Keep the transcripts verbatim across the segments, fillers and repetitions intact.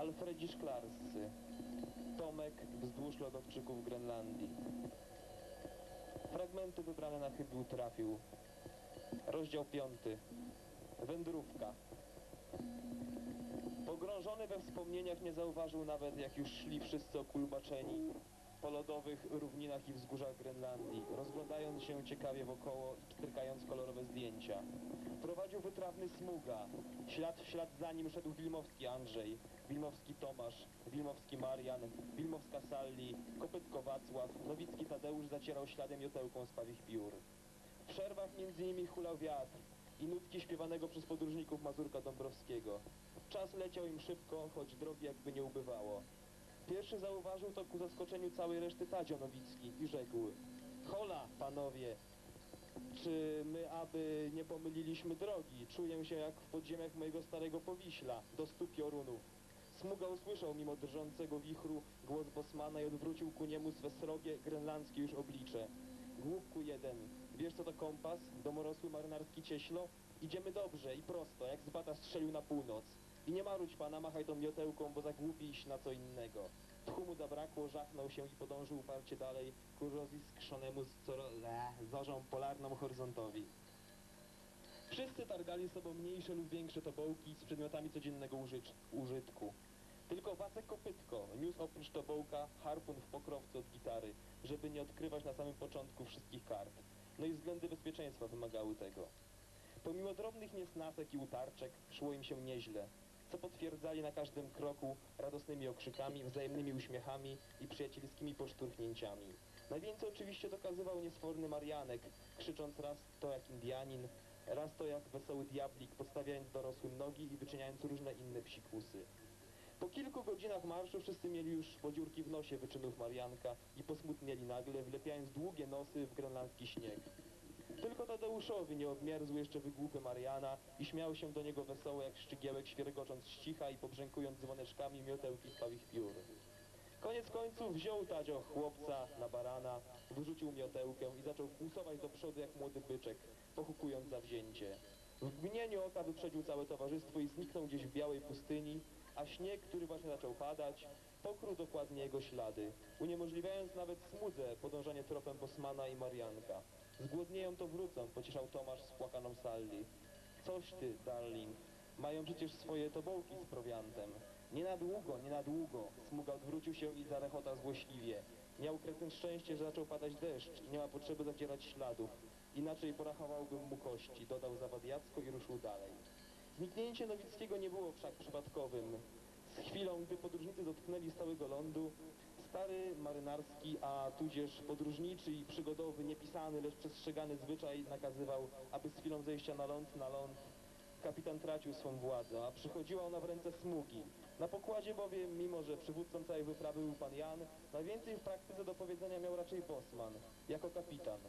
Alfredzi Szklarscy. Tomek wzdłuż lodowczyków Grenlandii. Fragmenty wybrane na chybił trafił. Rozdział piąty. Wędrówka. Pogrążony we wspomnieniach nie zauważył nawet, jak już szli wszyscy okulbaczeni po lodowych równinach i wzgórzach Grenlandii, rozglądając się ciekawie wokoło i pstrykając kolorowe zdjęcia. Prowadził wytrawny Smuga. Ślad w ślad za nim szedł Wilmowski Andrzej, Wilmowski Tomasz, Wilmowski Marian, Wilmowska Sally, Kopytko Wacław, Nowicki Tadeusz zacierał śladem jotełką z pawich piór. W przerwach między nimi hulał wiatr i nutki śpiewanego przez podróżników Mazurka Dąbrowskiego. Czas leciał im szybko, choć drogi jakby nie ubywało. Pierwszy zauważył to ku zaskoczeniu całej reszty Tadzio Nowicki i rzekł: hola, panowie, czy my aby nie pomyliliśmy drogi? Czuję się jak w podziemiach mojego starego Powiśla, do stu piorunów. Smuga usłyszał mimo drżącego wichru głos bosmana i odwrócił ku niemu swe srogie, grenlandzkie już oblicze. Głupku jeden, wiesz co to kompas, domorosły marynarski cieślo? Idziemy dobrze i prosto, jak z bata strzelił na północ. I nie marudź pana, machaj tą miotełką, bo za głupi iść na co innego. Tchu mu zabrakło, żachnął się i podążył uparcie dalej ku roziskrzonemu z zorzą polarną horyzontowi. Wszyscy targali sobą mniejsze lub większe tobołki z przedmiotami codziennego użytku. Tylko Wacek Kopytko niósł oprócz tobołka harpun w pokrowcu od gitary, żeby nie odkrywać na samym początku wszystkich kart. No i względy bezpieczeństwa wymagały tego. Pomimo drobnych niesnasek i utarczek szło im się nieźle, co potwierdzali na każdym kroku radosnymi okrzykami, wzajemnymi uśmiechami i przyjacielskimi poszturchnięciami. Najwięcej oczywiście dokazywał niesforny Marianek, krzycząc raz to jak Indianin, raz to jak wesoły diablik, podstawiając dorosłym nogi i wyczyniając różne inne psikusy. Po kilku godzinach marszu wszyscy mieli już podziurki w nosie wyczynów Marianka i posmutnieli nagle, wlepiając długie nosy w grenlandzki śnieg. Tylko Tadeuszowi nie obmierzł jeszcze wygłupy Mariana i śmiał się do niego wesoło jak szczygiełek, świergocząc z cicha i pobrzękując dzwoneczkami miotełki z pawich piór. Koniec końców wziął Tadzio chłopca na barana, wyrzucił miotełkę i zaczął kłusować do przodu jak młody byczek, pochukując zawzięcie. W mgnieniu oka wyprzedził całe towarzystwo i zniknął gdzieś w białej pustyni, a śnieg, który właśnie zaczął padać, pokrył dokładnie jego ślady, uniemożliwiając nawet Smudze podążanie tropem Bosmana i Marianka. Zgłodnieją to wrócą, pocieszał Tomasz spłakaną Sally. Coś ty, darling, mają przecież swoje tobołki z prowiantem. Nie na długo, nie na długo. Smuga odwrócił się i zarechotał złośliwie. Miał kretyn szczęście, że zaczął padać deszcz i nie ma potrzeby zacierać śladów. Inaczej porachowałbym mu kości, dodał zawadiacko i ruszył dalej. Zniknięcie Nowickiego nie było wszak przypadkowym. Z chwilą, gdy podróżnicy dotknęli stałego lądu, stary marynarski, a tudzież podróżniczy i przygodowy, niepisany, lecz przestrzegany zwyczaj nakazywał, aby z chwilą zejścia na ląd, na ląd, kapitan tracił swą władzę, a przychodziła ona w ręce Smugi. Na pokładzie bowiem, mimo że przywódcą całej wyprawy był pan Jan, najwięcej w praktyce do powiedzenia miał raczej Bosman, jako kapitan.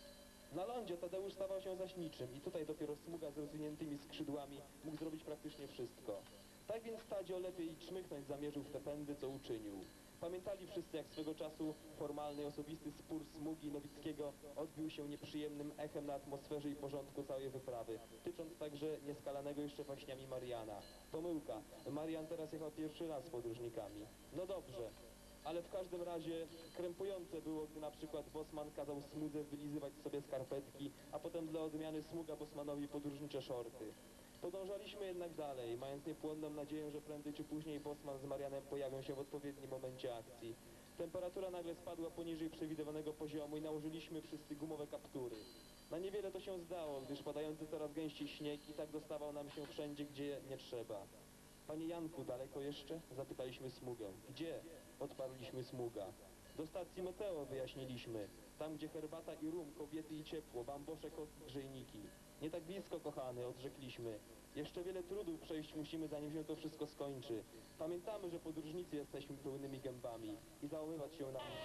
Na lądzie Tadeusz stawał się zaś niczym i tutaj dopiero Smuga z rozwiniętymi skrzydłami mógł zrobić praktycznie wszystko. Tak więc Tadzio lepiej czmychnąć zamierzył w te pędy, co uczynił. Pamiętali wszyscy, jak swego czasu formalny i osobisty spór Smugi i Nowickiego odbił się nieprzyjemnym echem na atmosferze i porządku całej wyprawy, tycząc także nieskalanego jeszcze waśniami Mariana. Pomyłka. Marian teraz jechał pierwszy raz z podróżnikami. No dobrze. Ale w każdym razie krępujące było, gdy na przykład Bosman kazał Smudze wylizywać sobie skarpetki, a potem dla odmiany Smuga Bosmanowi podróżnicze szorty. Podążaliśmy jednak dalej, mając niepłonną nadzieję, że prędzej czy później Bosman z Marianem pojawią się w odpowiednim momencie akcji. Temperatura nagle spadła poniżej przewidywanego poziomu i nałożyliśmy wszyscy gumowe kaptury. Na niewiele to się zdało, gdyż padający coraz gęściej śnieg i tak dostawał nam się wszędzie, gdzie nie trzeba. Panie Janku, daleko jeszcze? Zapytaliśmy Smugę. Gdzie? Odparliśmy Smuga. Do stacji Meteo, wyjaśniliśmy. Tam, gdzie herbata i rum, kobiety i ciepło, bambosze, kotki, grzejniki. Nie tak blisko, kochany, odrzekliśmy. Jeszcze wiele trudów przejść musimy, zanim się to wszystko skończy. Pamiętamy, że podróżnicy jesteśmy pełnymi gębami i załamywać się nami.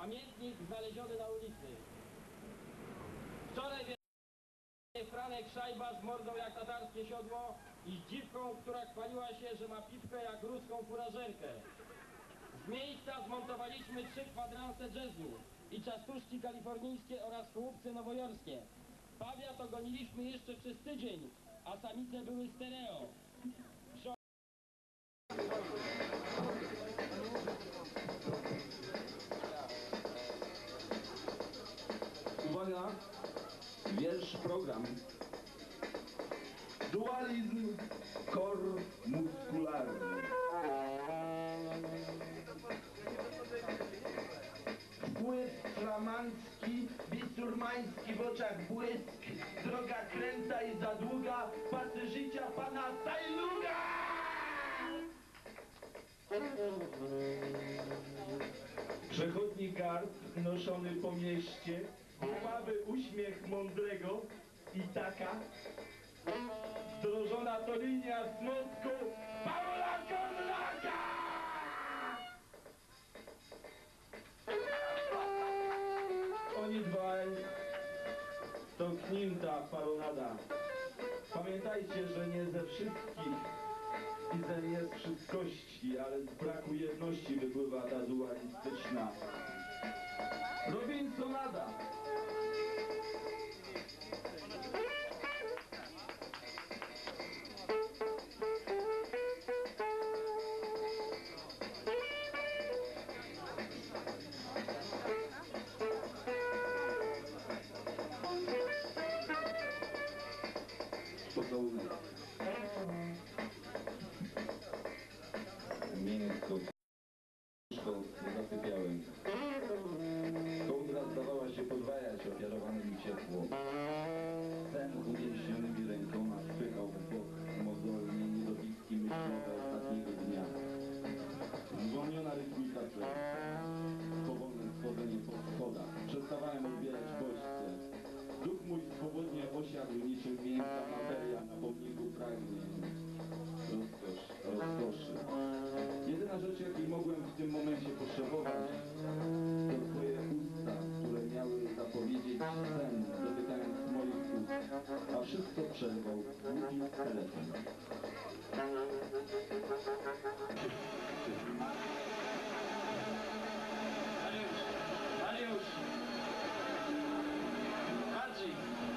Pamiętnik znaleziony na ulicy. Wczoraj wie Franek Szajba z mordą jak tatarskie siodło i z dziwką, która chwaliła się, że ma piwkę jak ruską furażerkę. Z miejsca zmontowaliśmy trzy kwadranse jazzu i czastuszki kalifornijskie oraz chłopcy nowojorskie. Pawia to goniliśmy jeszcze przez tydzień, a samice były stereo. Przy... Uwaga, wiersz program. Dualizm kor muskularny. Wpływ flamandzki, bisurmański w oczach błysk, droga kręta i za długa, pasy życia pana Sajluga! Przechodni garb noszony po mieście, głupawy uśmiech mądrego i taka wdrożona to linia smutku Paula Korlaka! Oni dwaj to knimta paronada. Pamiętajcie, że nie ze wszystkich i ze nie z wszystkości, ale z braku jedności wypływa ta dualistyczna Robinsonada. Pocałunek. Miękko, nie zasypiałem. Kołdra zdawała się podwajać, ofiarowane mi ciepło. Sen z uwięźnionymi rękoma wpychał w bok mozolnie niedobitki myślowe ostatniego dnia. Zwolniona rytmika serca. Powolne schodzenie po schodach. Przestawałem odbierać bodźce. Duch mój swobodnie osiadł niczym miękka materia na pomniku pragnień. Rozkosz, rozkoszy. Jedyna rzecz, jakiej mogłem w tym momencie potrzebować, to twoje usta, które miały zapowiedzieć sen, dotykając moich ust, a wszystko przerwał głupi telefon. Mariusz! Mariusz! Marcin!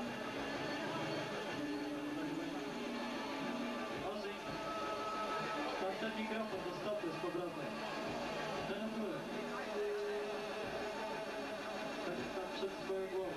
Ozyk! Tam ten mikrofon do stopy z powrotem. Ten górę. Tak tam przed swoją głową.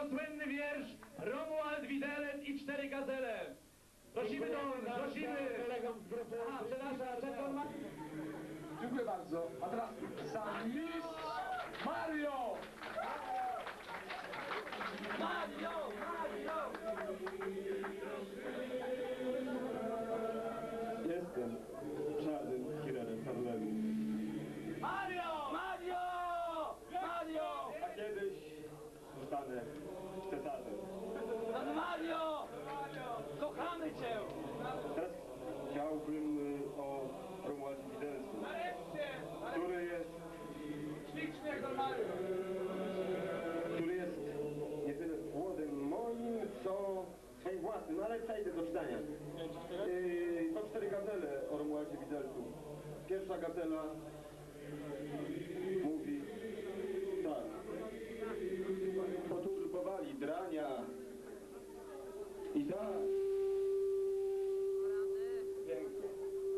słynny wiersz Romuald Widelec i cztery gazele. Prosimy do, prosimy. A, przepraszam, czekam. Dziękuję bardzo. A teraz sam mistrz Mario! Mario! Mario! Jestem czarnym killerem Harlemu. Mario! Mario! Mario! A kiedyś zostanę Cesarzem. Pan Mario! Kochamy cię! Teraz chciałbym y, o Romualdzie Widelcu, który jest, Ślicznie jak Mario! który jest nie tyle płodem moim, co swoim własnym, ale przejdę do czytania. Yy, są cztery gazele o Romualdzie Widelcu. Pierwsza gazela mówi tak. Poturbowali drania i tak. Pięknie.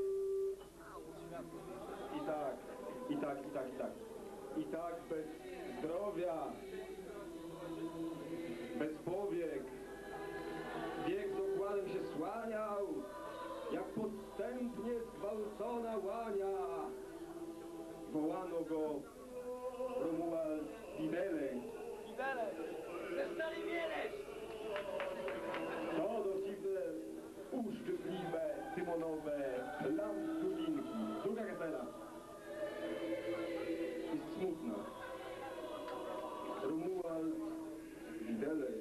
I tak, i tak, i tak, i tak. I tak bez zdrowia, bez powiek, wiek z okładem się słaniał, jak podstępnie zgwałcona łania. Wołano go Romuald Widelec. Widelec! Przestali mieleć! To dowcipne, uszczypliwe, tymonowe lamstulinki. Druga gazela jest smutna. Romuald Widelec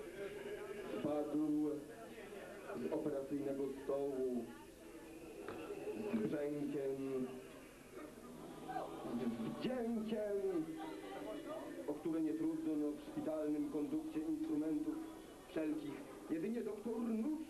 spadł z operacyjnego stołu z brzękiem, z wdziękiem, o które nie trudno no, w szpitalnym kondukcie instrumentów wszelkich. Jedynie doktor Nusz,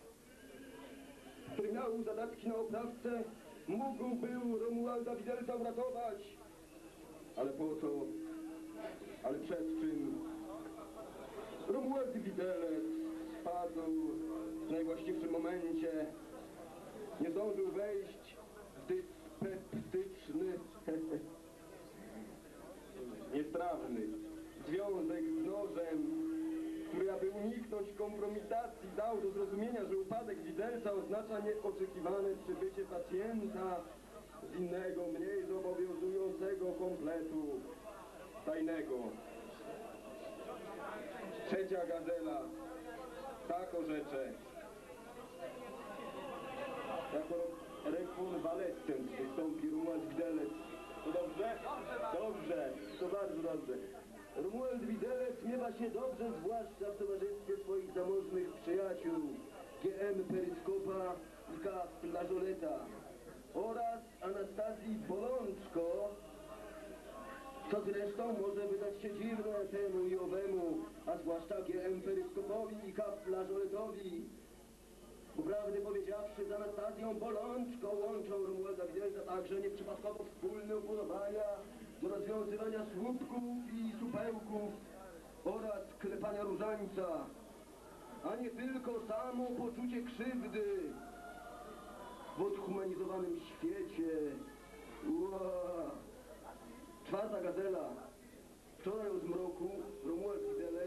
który miał zadatki na oprawce, mógł był Romualda Widelca uratować. Ale po co? Ale przed czym? Romuald Widelec spadł w najwłaściwszym momencie. Nie zdążył wejść w dyspeptyczny, niestrawny związek z nożem, który, aby uniknąć kompromitacji, dał do zrozumienia, że upadek Widelca oznacza nieoczekiwane przybycie pacjenta z innego, mniej zobowiązującego kompletu tajnego. Trzecia gazela tak orzecze. Jako rekonwalescent wystąpi Romuald Widelec. To dobrze? Dobrze, to bardzo dobrze. Romuald Widelec miewa się dobrze, zwłaszcza w towarzystwie swoich zamożnych przyjaciół G M Peryskopa i K Flażoleta oraz Anastazji Bolączko, co zresztą może wydać się dziwne temu i owemu, a zwłaszcza G M Peryskopowi i K Flażoletowi. Uprawdę powiedziawszy, z Anastazją Bolączką łączą Romualda Widelca także nieprzypadkowo wspólne upodobania do rozwiązywania słupków i supełków oraz klepania różańca, a nie tylko samo poczucie krzywdy w odhumanizowanym świecie. Ua. Czwarta gazela. Wczoraj o zmroku Romuald Widelec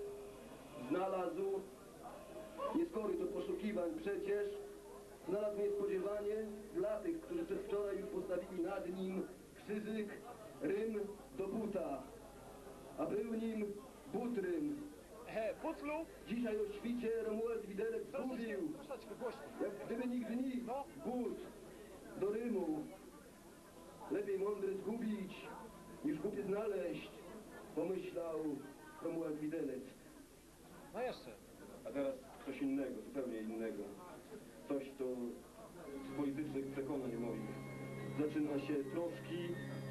znalazł, nieskory do poszukiwań przecież, znalazł niespodziewanie dla tych, którzy przez wczoraj już postawili nad nim krzyżyk, rym do buta, a był nim butrym. He, butlu! Dzisiaj o świcie Romuald Widelec zgubił, jak gdyby nigdy nic, but do rymu. Lepiej mądre zgubić, niż głupie znaleźć, pomyślał Romuald Widelec. No jeszcze. A teraz coś innego, zupełnie innego. Coś, co z politycznych przekonań moich zaczyna się troszki.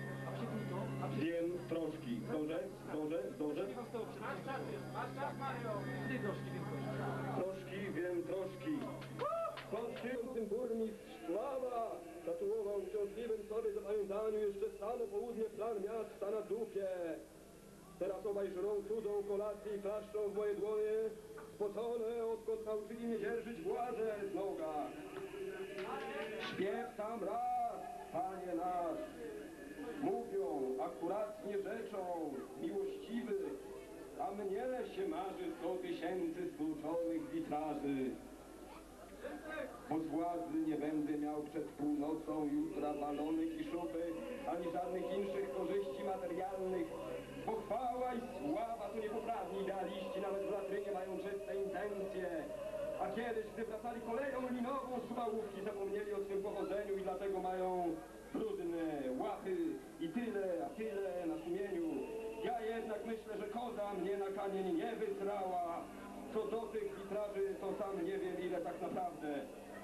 Wiem, troszki. Zdążę? Zdążę? Zdążę? Masz czas, masz czas, Mario! Ty troszki, Troszki, wiem, troszki. Konstytującym burmistrz Szklawa tatuował wciążliwym sobie zapamiętaniu jeszcze stano południe plan miasta na dupie. Teraz obaj żrą cudą kolację i klaszczą w moje dłonie, spocone, odkąd nauczyli mnie dzierżyć władzę z noga. Śpiew sam raz, Panie nasz, mówią akuratnie rzeczą, miłościwy, a mnie się marzy sto tysięcy stłuczonych witraży. Bo z władzy nie będę miał przed północą jutra balonek i szupy, ani żadnych inszych korzyści materialnych. Bo chwała i sława to niepoprawni idealiści, nawet w latrynie mają czyste intencje. A kiedyś, gdy wracali koleją linową z Chwałówki, zapomnieli o swym pochodzeniu i dlatego mają brudne łapy i tyle, a tyle na sumieniu. Ja jednak myślę, że koza mnie na kamień nie wysrała. Co do tych witraży, to sam nie wiem ile tak naprawdę.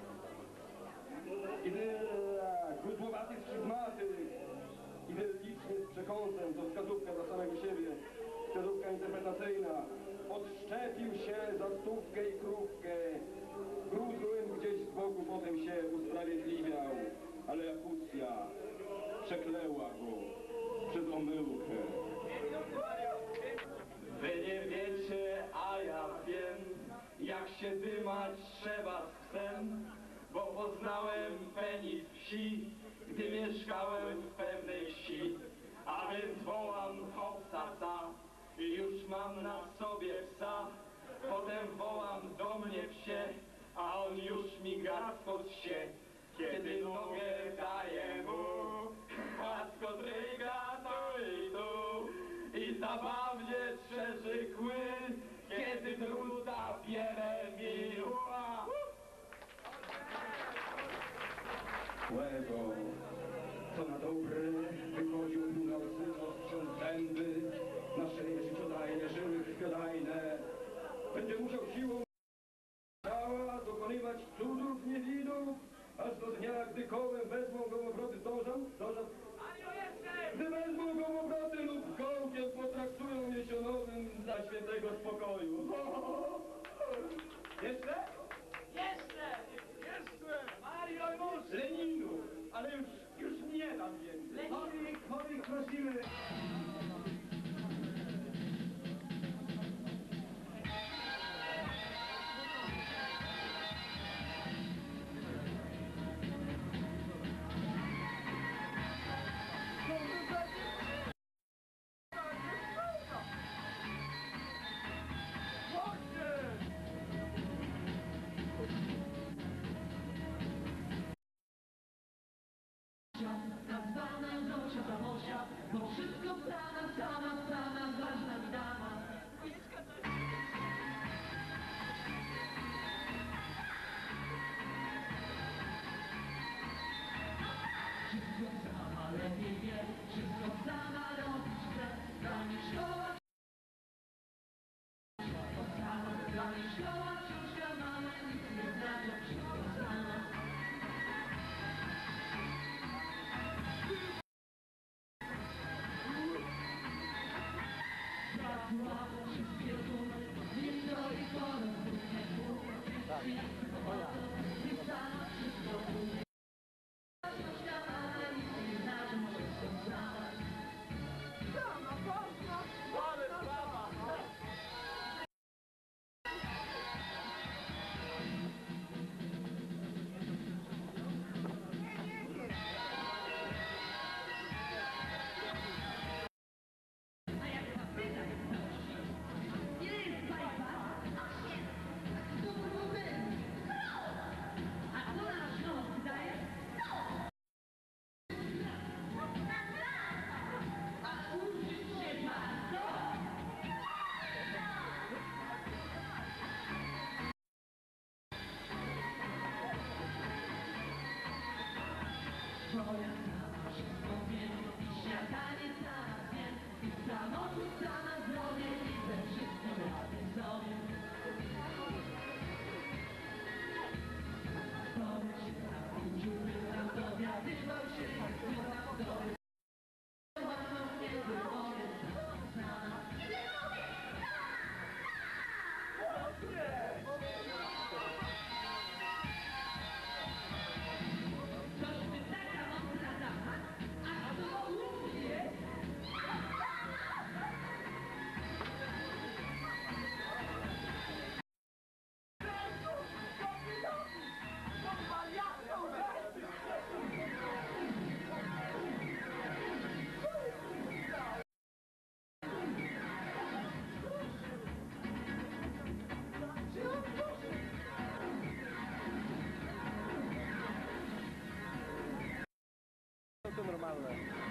Idylla, grudłowatych schizmatych, idylicznie z przekąsem, to wskazówka dla samego siebie, wskazówka interpretacyjna. Odszczepił się za stówkę i krówkę, gruzłem gdzieś z boku potem się usprawiedliwiał, ale Jakucja przekleła go przez omyłkę. Wy nie wiecie, a ja wiem, jak się dymać trzeba z psem, bo poznałem penis wsi, gdy mieszkałem w pewnej wsi. A więc wołam hopsasa i już mam na sobie psa. Potem wołam do mnie psie, a on już mi gardło się. Kiedy nogę daję mu, łasko dryga tu i tu. I zabawnie strzeży kły, kiedy druta bierze mi ła. Łego, co na dobre wychodził północy, ostrząc zęby, na szyję życiodajne, żyły krwiodajne. Będzie musiał siłą ciała dokonywać cudów niewidów, aż do dnia, gdy kołem wezmą go obroty, zdążam, zdążam. Gdy wezmą go obroty lub kołkiem potraktują miesiącowym dla świętego spokoju. Jeszcze? Jeszcze! Jeszcze! Mario już! Leninu, ale już, już nie dam więcej. Chorych, chorych prosimy! Tak zwana Zosia Zamosia, bo wszystko sama, sama, sama, ważna mi dama. Wszystko sama lepiej wie, wszystko sama robić chce, dla mnie szkoła, wszystko sama, dla mnie szkoła, książka mama, nic nie znaczy, wszystko sama. Wszystkie rumy, nie stoi porą, nie było, nie sama wszystko umie. Książka mama, nic nie znaczy, wszystko sama. Sama, wolna, wolna, sama. Ile jest państwa? Osiem. To był A kto nasz nos daje? normalne.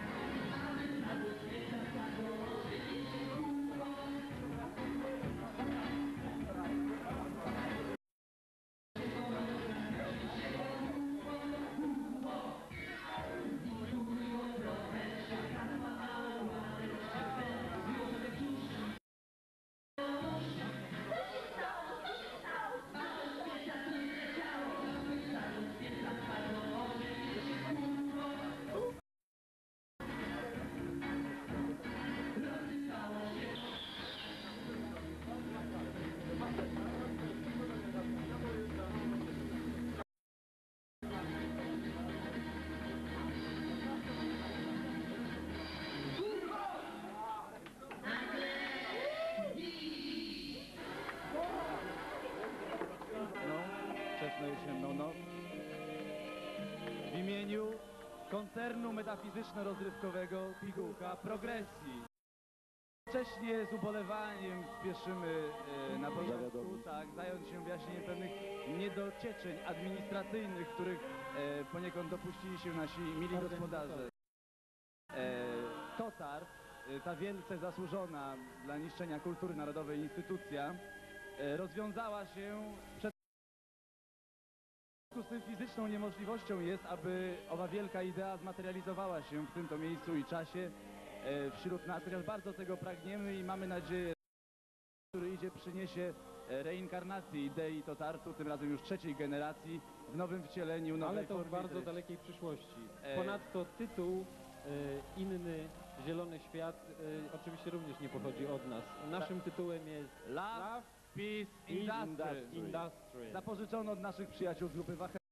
Wczesną jesienną noc. W imieniu koncernu metafizyczno-rozrywkowego Pigułka Progresji. Wcześniej z ubolewaniem spieszymy e, na początku, tak, zająć się wyjaśnieniem pewnych niedocieczeń administracyjnych, których e, poniekąd dopuścili się nasi mili gospodarze. E, Totar, e, ta wielce zasłużona dla niszczenia kultury narodowej instytucja, e, rozwiązała się przed W związku z tym fizyczną niemożliwością jest, aby owa wielka idea zmaterializowała się w tym to miejscu i czasie e, wśród nas, chociaż bardzo tego pragniemy i mamy nadzieję, że który idzie przyniesie e, reinkarnację idei Totartu, tym razem już trzeciej generacji, w nowym wcieleniu, nowej Ale to w formie bardzo treści. dalekiej przyszłości. E, Ponadto tytuł e, inny, Zielony Świat, e, oczywiście również nie pochodzi od nas. Naszym tytułem jest Love, Peace, Industry. Industry. Zapożyczono od naszych przyjaciół z grupy Wachę.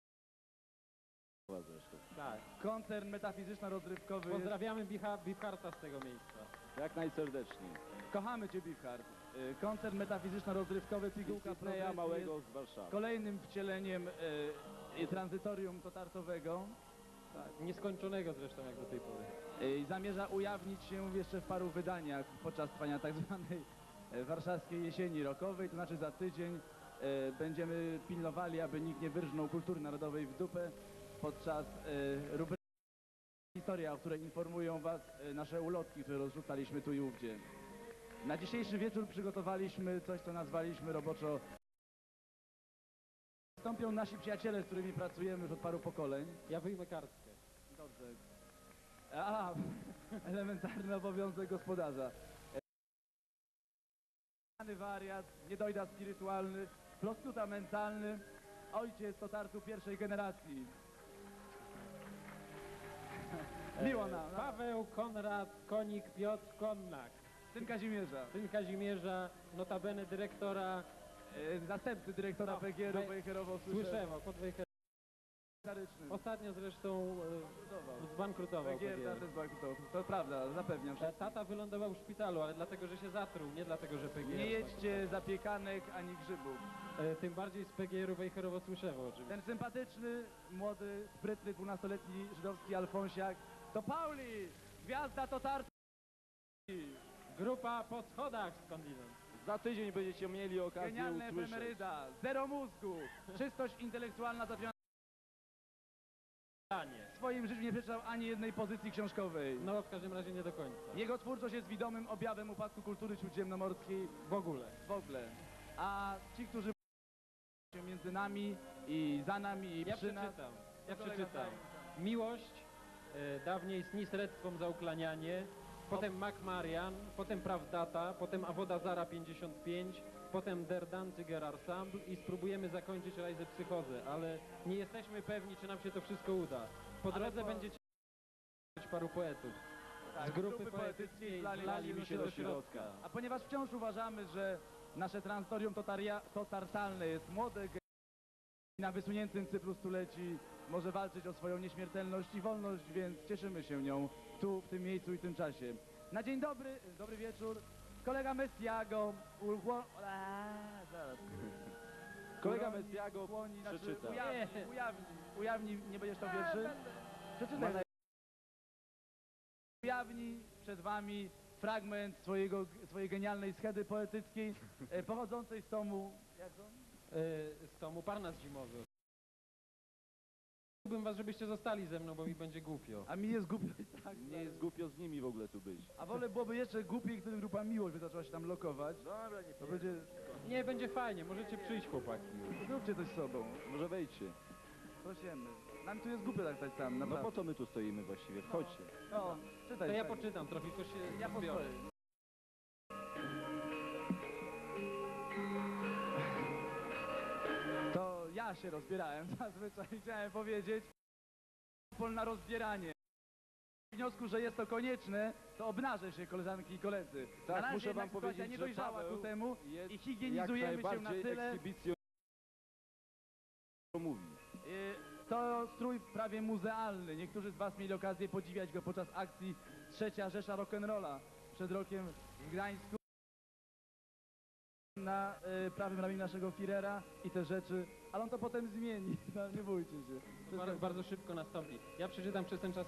Tak. Koncern metafizyczno-rozrywkowy. Pozdrawiamy Bicha, Bicharta z tego miejsca. Jak najserdeczniej. Kochamy Cię, Bichard. Y, Koncert metafizyczno-rozrywkowy Pigułka Progresji małego z Warszawy. kolejnym wcieleniem y, tranzytorium totartowego Tak. Nieskończonego zresztą jak do tej pory. y, i zamierza ujawnić się jeszcze w paru wydaniach podczas trwania tak zwanej y, warszawskiej jesieni rokowej, to znaczy za tydzień y, będziemy pilnowali, aby nikt nie wyrżnął kultury narodowej w dupę podczas y, rubryki Historia, o której informują Was y, nasze ulotki, które rozrzucaliśmy tu i ówdzie. Na dzisiejszy wieczór przygotowaliśmy coś, co nazwaliśmy roboczo. Wystąpią nasi przyjaciele, z którymi pracujemy już od paru pokoleń. Ja wyjmę kartkę. Dobrze. A, elementarny obowiązek gospodarza. E, wariat, niedojda spirytualny, prostuta mentalny, ojciec Totartu pierwszej generacji. Miło nam. Paweł Konrad Konik Piotr Konnak. Syn Kazimierza. Syn Kazimierza, notabene dyrektora E, Następcy dyrektora No, P G R-u Wej- Wejherowo Słyszewo, pod Wejherowem. Historycznym. Ostatnio zresztą e, zbankrutował P G R P G R. też zbankrutował. To prawda, zapewniam. E, Tata wylądował w szpitalu, ale dlatego, że się zatruł, nie dlatego, że P G R. Nie jedźcie zapiekanek ani grzybów. E, Tym bardziej z P G R-u Wejherowo Słyszewo oczywiście. Ten sympatyczny, młody, sprytny, dwunastoletni żydowski alfonsiak to Pauli, gwiazda Totartu. Grupa po schodach skądinąd. Za tydzień będziecie mieli okazję Genialna usłyszeć. efemeryda, zero mózgu, czystość intelektualna zapiona w swoim życiu nie przeczytał ani jednej pozycji książkowej. No w każdym razie nie do końca. Jego twórczość jest widomym objawem upadku kultury śródziemnomorskiej W ogóle. w ogóle. A ci, którzy się między nami i za nami i Ja przy nas... przeczytam. Ja kolega przeczytam. tajemnica. Miłość, e, dawniej snisrectwom za uklanianie, potem Mac Marian, potem Prawdata, potem Awoda Zara pięćdziesiąt pięć, potem Der Danziger Ensemble i spróbujemy zakończyć Rajzę Psychozę, ale nie jesteśmy pewni, czy nam się to wszystko uda. Po Ale drodze po- będziecie paru poetów. Tak, z grupy poetyckiej Zlali mi się do środka. A ponieważ wciąż uważamy, że nasze transtorium totaria, totartalne jest młode ge- i na wysuniętym cyplu stuleci może walczyć o swoją nieśmiertelność i wolność, więc cieszymy się nią tu, w tym miejscu i tym czasie. Na dzień dobry, dobry wieczór, kolega Mestiago ulgło... Eee, zaraz. Kolega Uroni, Mestiago ukłoni, znaczy przeczyta. Ujawni, ujawni, ujawni, nie będziesz to wierszy? Przeczytaj. Ujawni przed wami fragment swojego, swojej genialnej schedy poetyckiej e, pochodzącej z tomu... Jak to? E, z tomu Parnas Zimowy. Chciałbym was, żebyście zostali ze mną, bo mi będzie głupio. A mi jest głupio i tak. Nie jest głupio z nimi w ogóle tu być. A wolę byłoby jeszcze głupiej, gdyby grupa Miłość by zaczęła się tam lokować. Dobra, nie To będzie... Nie, będzie fajnie, możecie przyjść, chłopaki. Zróbcie coś z sobą. Może wejdźcie. Prosimy. Nam tu jest głupio tak stać tam, No naprawdę. po co my tu stoimy właściwie? Wchodźcie. No, czytaj. To ja czytaj. poczytam trochę, tylko się Ja rozbiorę. postoję. To ja się rozbierałem, zazwyczaj chciałem powiedzieć. Pol na rozbieranie. W wniosku, że jest to konieczne, to obnażę się, koleżanki i koledzy. Tak, na razie muszę jednak wam sytuacja powiedzieć, nie że dojrzała Paweł ku temu jest i higienizujemy jak się na najbardziej tyle. ekshibicjon... mówi. Y, To strój prawie muzealny. Niektórzy z was mieli okazję podziwiać go podczas akcji Trzecia Rzesza Rock'n'Rolla przed rokiem w Gdańsku. Na y, prawym ramieniu naszego Firera i te rzeczy, ale on to potem zmieni, no, nie bójcie się. To bardzo, bardzo szybko nastąpi. Ja przeczytam przez ten czas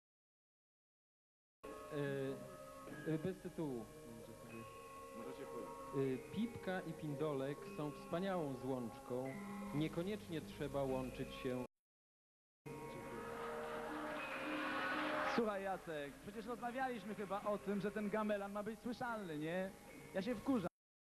yy, yy, bez tytułu. Będzie sobie. Możecie wchodzić. Yy, Pipka i Pindolek są wspaniałą złączką. Niekoniecznie trzeba łączyć się. Słuchaj Jacek, przecież rozmawialiśmy chyba o tym, że ten gamelan ma być słyszalny, nie? Ja się wkurzam.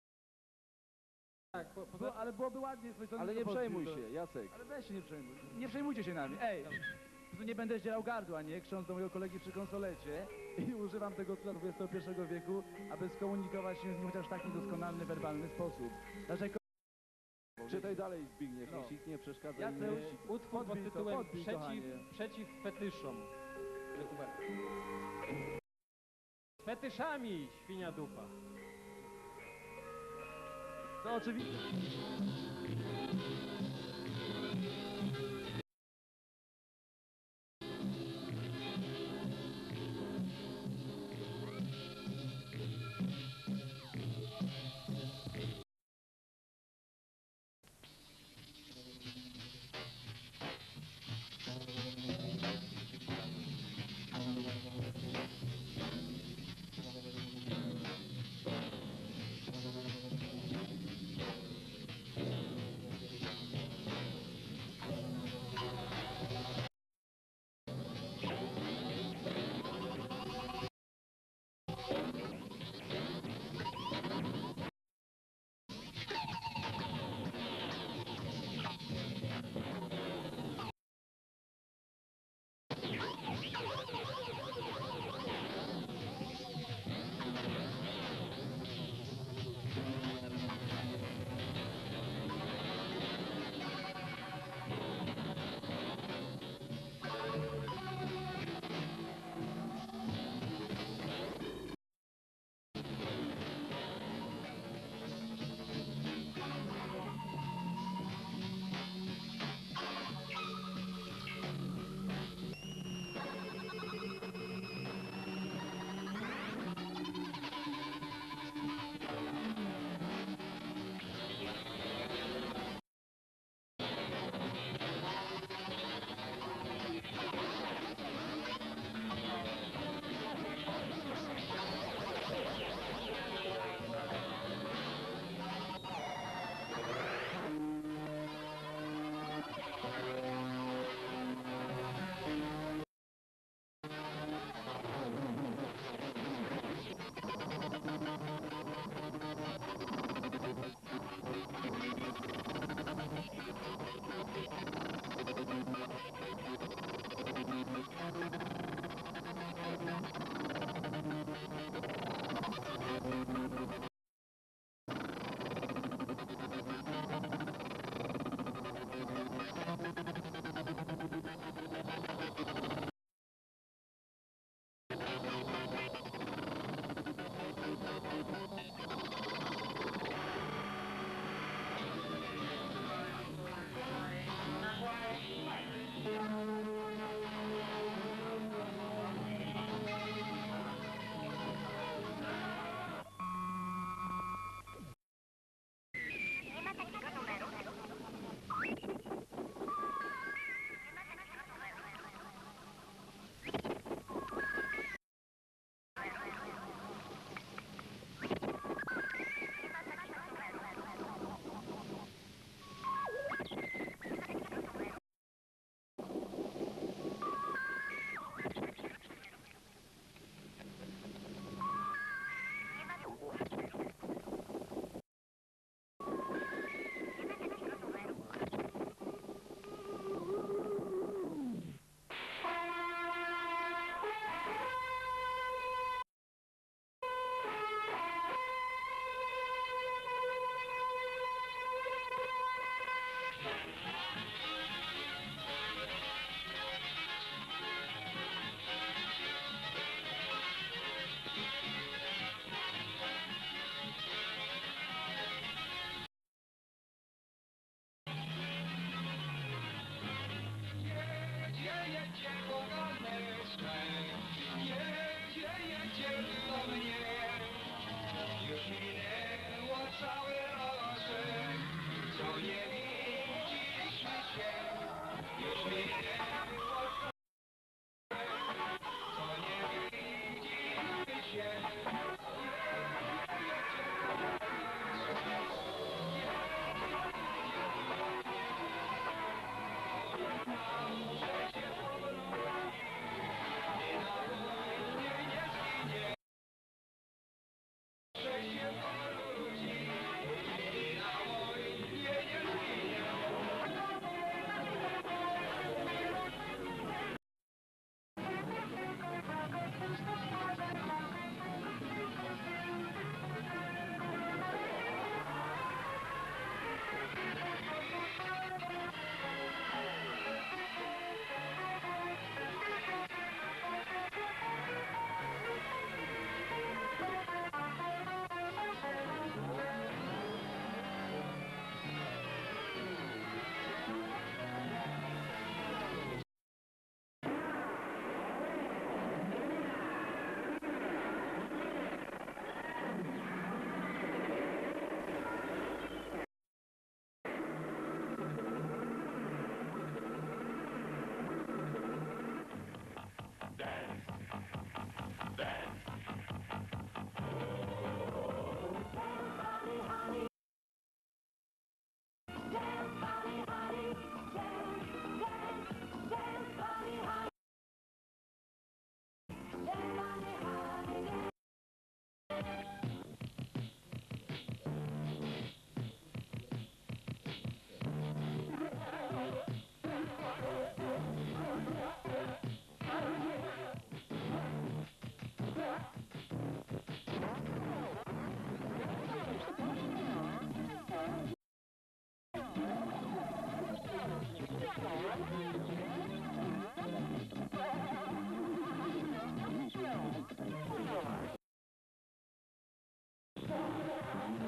Tak, po, poza... Było, ale byłoby ładnie z twojej strony, Ale nie to przejmuj to- się, Jacek. Ale weź się nie przejmuj. Nie przejmujcie się nami. Ej, po prostu nie będę zdzierał gardła, nie? Krząc do mojego kolegi przy konsolecie i używam tego cuda dwudziestego pierwszego wieku, aby skomunikować się z nim chociaż w taki doskonalny, werbalny sposób. Dlaczego? Czytaj dalej, Zbigniew, No. niech ci nie przeszkadza. Jacek, innym. Yy, utwór pod Podbij to, tytułem podbij, przeciw, kochanie. przeciw fetyszom. Fetyszami, świnia dupa. To oczywiście.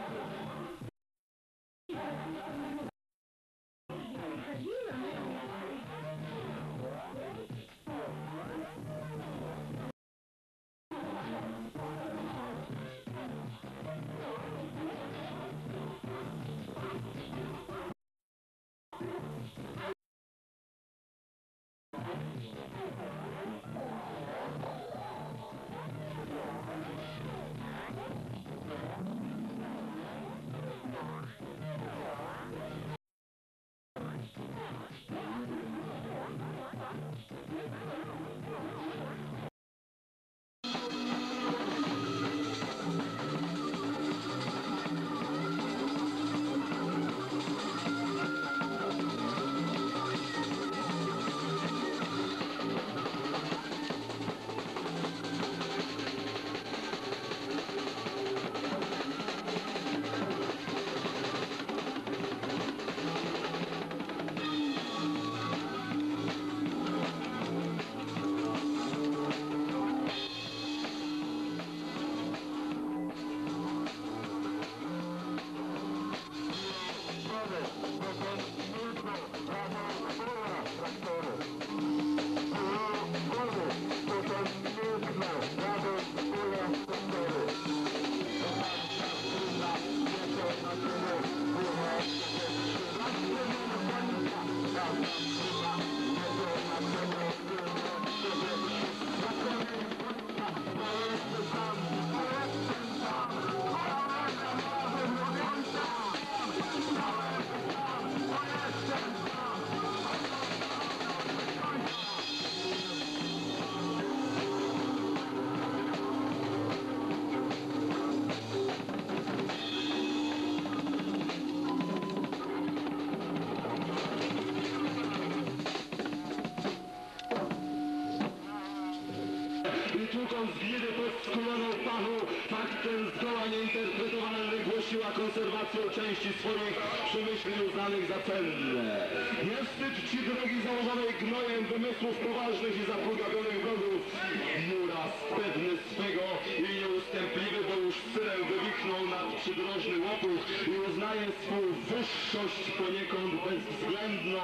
Tłucząc gnidy pod skórzoną pachu, fakt ten zgoła nieinterpretowalny głosiła konserwacją części swoich przemyśleń uznanych za cenne. Nie wstyd ci drogi założonej gnojem wymysłów poważnych i zapługawionych wrogów. Juras pewny swego i nieustępliwy, bo już syrem wywichnął nad przydrożny łopuch i uznaje swą wyższość poniekąd bezwzględną.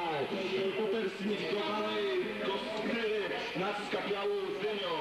Upersonifikowanej koskry nad skapiałą dynią.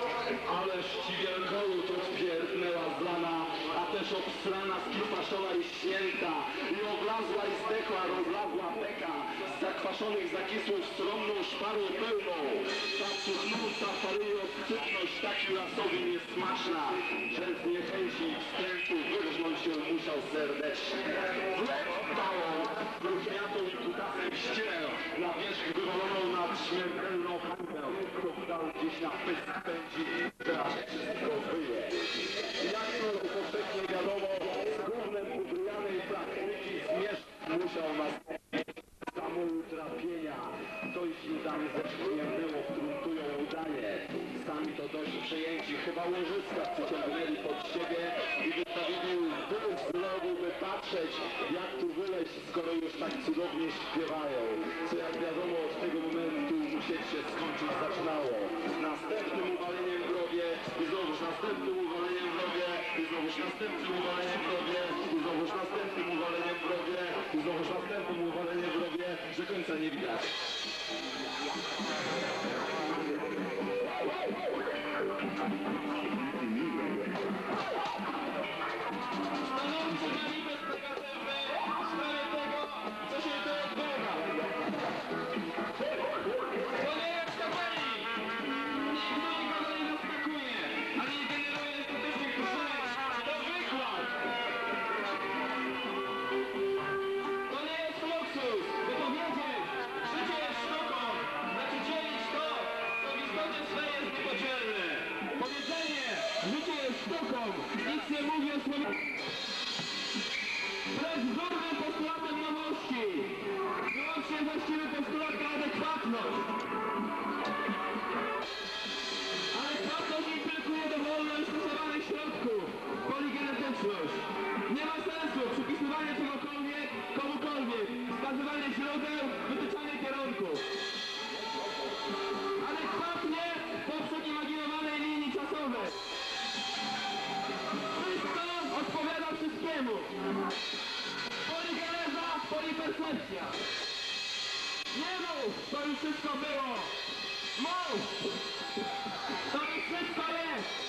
Ależ ci wielkołu to pierdnęła zlana, a też obsrana, skipaszona i śnięta, i oblazła i zdechła, rozlazła beka, z zakwaszonych zakisłów stromną szparą pełną. Ta cuchnąca faryjo wsypność tak Jurasowi niesmaczna, że z niechęci i wstrętu wyrżnąć się musiał serdecznie. Wlep całą, różniatą i kutasem ścierę, na wierzch wywaloną nad śmiertelną hańbę, to wdał gdzieś na pysk pędzi, że aż wszystko wyje. Jak to powszechnie wiadomo, z gównem ubryjanej praktyki zmierzch musiał nastąpić samo utrapienia. Dość udany zeszkiem było, wtruntują udanie. Sami to dość przejęci, chyba łożyska przyciągnęli pod siebie i wystawili łby z rogu, by patrzeć, jak tu wyleźć, skoro już tak cudownie śpiewają. Co jak wiadomo, od tego momentu musieć się skończyć zaczynało. Następnym uwaleniem w grobie i znowuż następnym uwaleniem w grobie i znowuż następnym uwaleniem w grobie i znowuż następnym uwaleniem w grobie i znowuż następnym uwaleniem w grobie, że końca nie widać. Stanąwszy na niby spokojny, stary tego, co się tu odbywa. To nie jak w kapeli. Nikt do nikogo nie zaskakuje, ale nie generuje skutecznych użyć. To wykład. To nie jest fluxus, by to wiedzieć. Życie jest sztuką, znaczy dzielić to, co w istocie swej jest niepodzielne. Powiedzenie, życie jest sztuką, nic nie mówi o słowie. Wbrew wzornym postulatem nowości, wyłącznie właściwy postulat to adekwatność. Adekwatność implikuje dowolność stosowanych środków, poligenetyczność. Nie ma sensu przypisywanie czegokolwiek, komukolwiek, wskazywanie źródeł, wytyczanie kierunków. Adekwatnie poprzez imaginowanej linii czasowej. Wszystko odpowiada wszystkiemu. Poligeneza, polipercepcja. Nie mów, to już wszystko było. Mów, to już wszystko jest.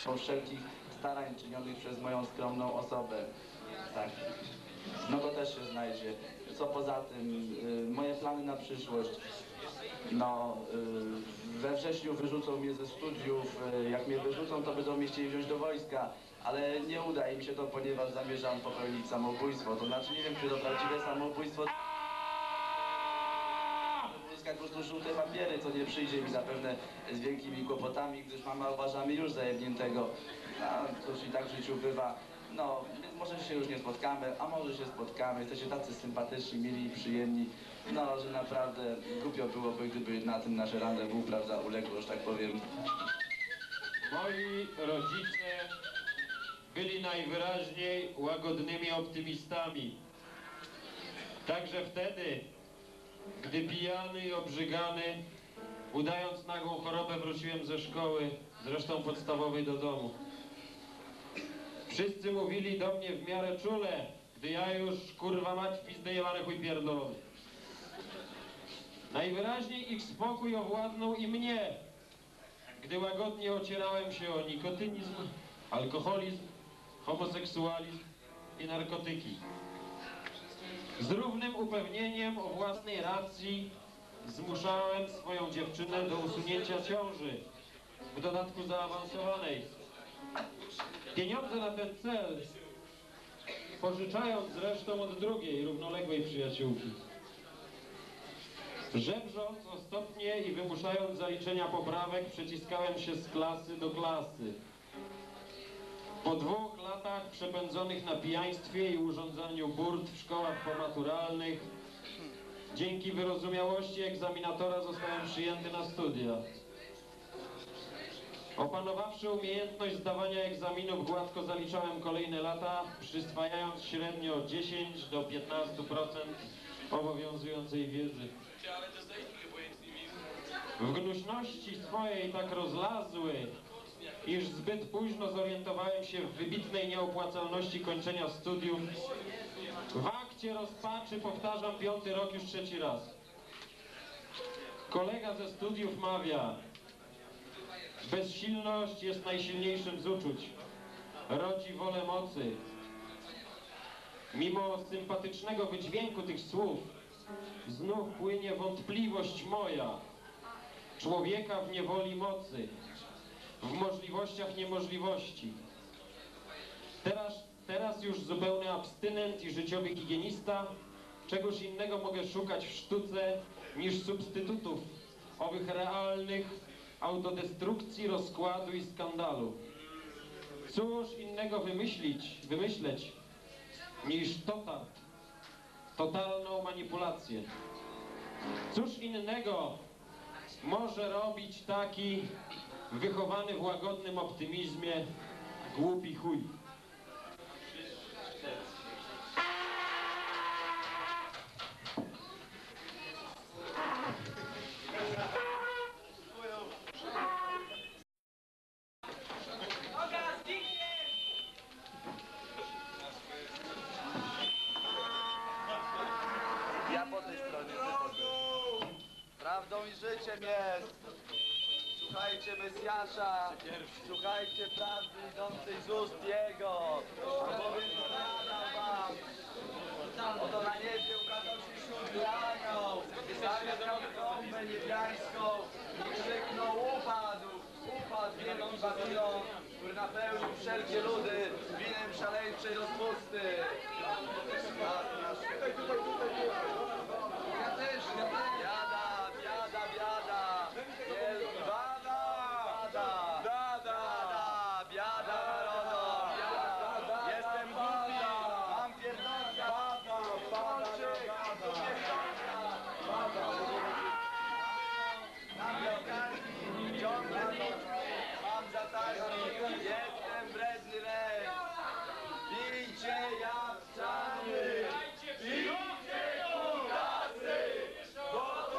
po wszelkich starań czynionych przez moją skromną osobę. Tak. No to też się znajdzie. Co poza tym, y, moje plany na przyszłość. No, y, we wrześniu wyrzucą mnie ze studiów. Y, jak mnie wyrzucą, to będą mnie chcieli wziąć do wojska. Ale nie uda im się to, ponieważ zamierzam popełnić samobójstwo. To znaczy, nie wiem, czy to prawdziwe samobójstwo. Uzyskać po prostu żółte papiery, co nie przyjdzie mi zapewne z wielkimi kłopotami, gdyż mama uważa mnie już zajebniętego. No, cóż, i tak w życiu bywa. No, więc może się już nie spotkamy, a może się spotkamy. Jesteście tacy sympatyczni, mili i przyjemni. No, że naprawdę głupio byłoby, gdyby na tym nasze randewu, prawda, uległo, że tak powiem. Moi rodzice byli najwyraźniej łagodnymi optymistami. Także wtedy, gdy pijany i obrzygany, udając nagłą chorobę, wróciłem ze szkoły, zresztą podstawowej, do domu. Wszyscy mówili do mnie w miarę czule, gdy ja już, kurwa mać, pizdę jebany chuj pierdolony. Najwyraźniej ich spokój owładnął i mnie, gdy łagodnie ocierałem się o nikotynizm, alkoholizm, homoseksualizm i narkotyki. Z równym upewnieniem o własnej racji zmuszałem swoją dziewczynę do usunięcia ciąży, w dodatku zaawansowanej. Pieniądze na ten cel, pożyczając zresztą od drugiej, równoległej przyjaciółki. Żebrząc ostopnie i wymuszając zaliczenia poprawek, przeciskałem się z klasy do klasy. Po dwóch latach przepędzonych na pijaństwie i urządzaniu burt w szkołach pomaturalnych, dzięki wyrozumiałości egzaminatora zostałem przyjęty na studia. Opanowawszy umiejętność zdawania egzaminów, gładko zaliczałem kolejne lata, przyswajając średnio dziesięć do piętnastu procent obowiązującej wiedzy. W gnuśności swojej tak rozlazły, iż zbyt późno zorientowałem się w wybitnej nieopłacalności kończenia studiów. W akcie rozpaczy powtarzam piąty rok już trzeci raz. Kolega ze studiów mawia: bezsilność jest najsilniejszym z uczuć. Rodzi wolę mocy. Mimo sympatycznego wydźwięku tych słów, znów płynie wątpliwość moja. Człowieka w niewoli mocy, w możliwościach niemożliwości. Teraz, teraz już zupełny abstynent i życiowy higienista, czegoż innego mogę szukać w sztuce niż substytutów owych realnych autodestrukcji, rozkładu i skandalu. Cóż innego wymyślić, wymyśleć niż totart, totalną manipulację. Cóż innego może robić taki wychowany w łagodnym optymizmie głupi chuj. Ja po tej stronie wychodzę. Prawdą i życiem jest. Słuchajcie Mesjasza, słuchajcie prawdy idącej z ust Jego, albowiem powiadam wam, oto na niebie ukazał się siódmy anioł, zawiał trąbę niebiańską i krzyknął: upadł, upadł wielki Babilon, który napełnił wszelkie ludy winem szaleńczej rozpusty. Tutaj, tutaj, tutaj, ja też, ja też. Biada, biada, biada. Wielki bada, bada, bada, biada narodo, biada. Jestem głupi, mam pierdolka, kolczyk, mam lekarki, ciągle mam zatargi, jestem wredny lek. Bijcie jak psany, bijcie kutasy, bo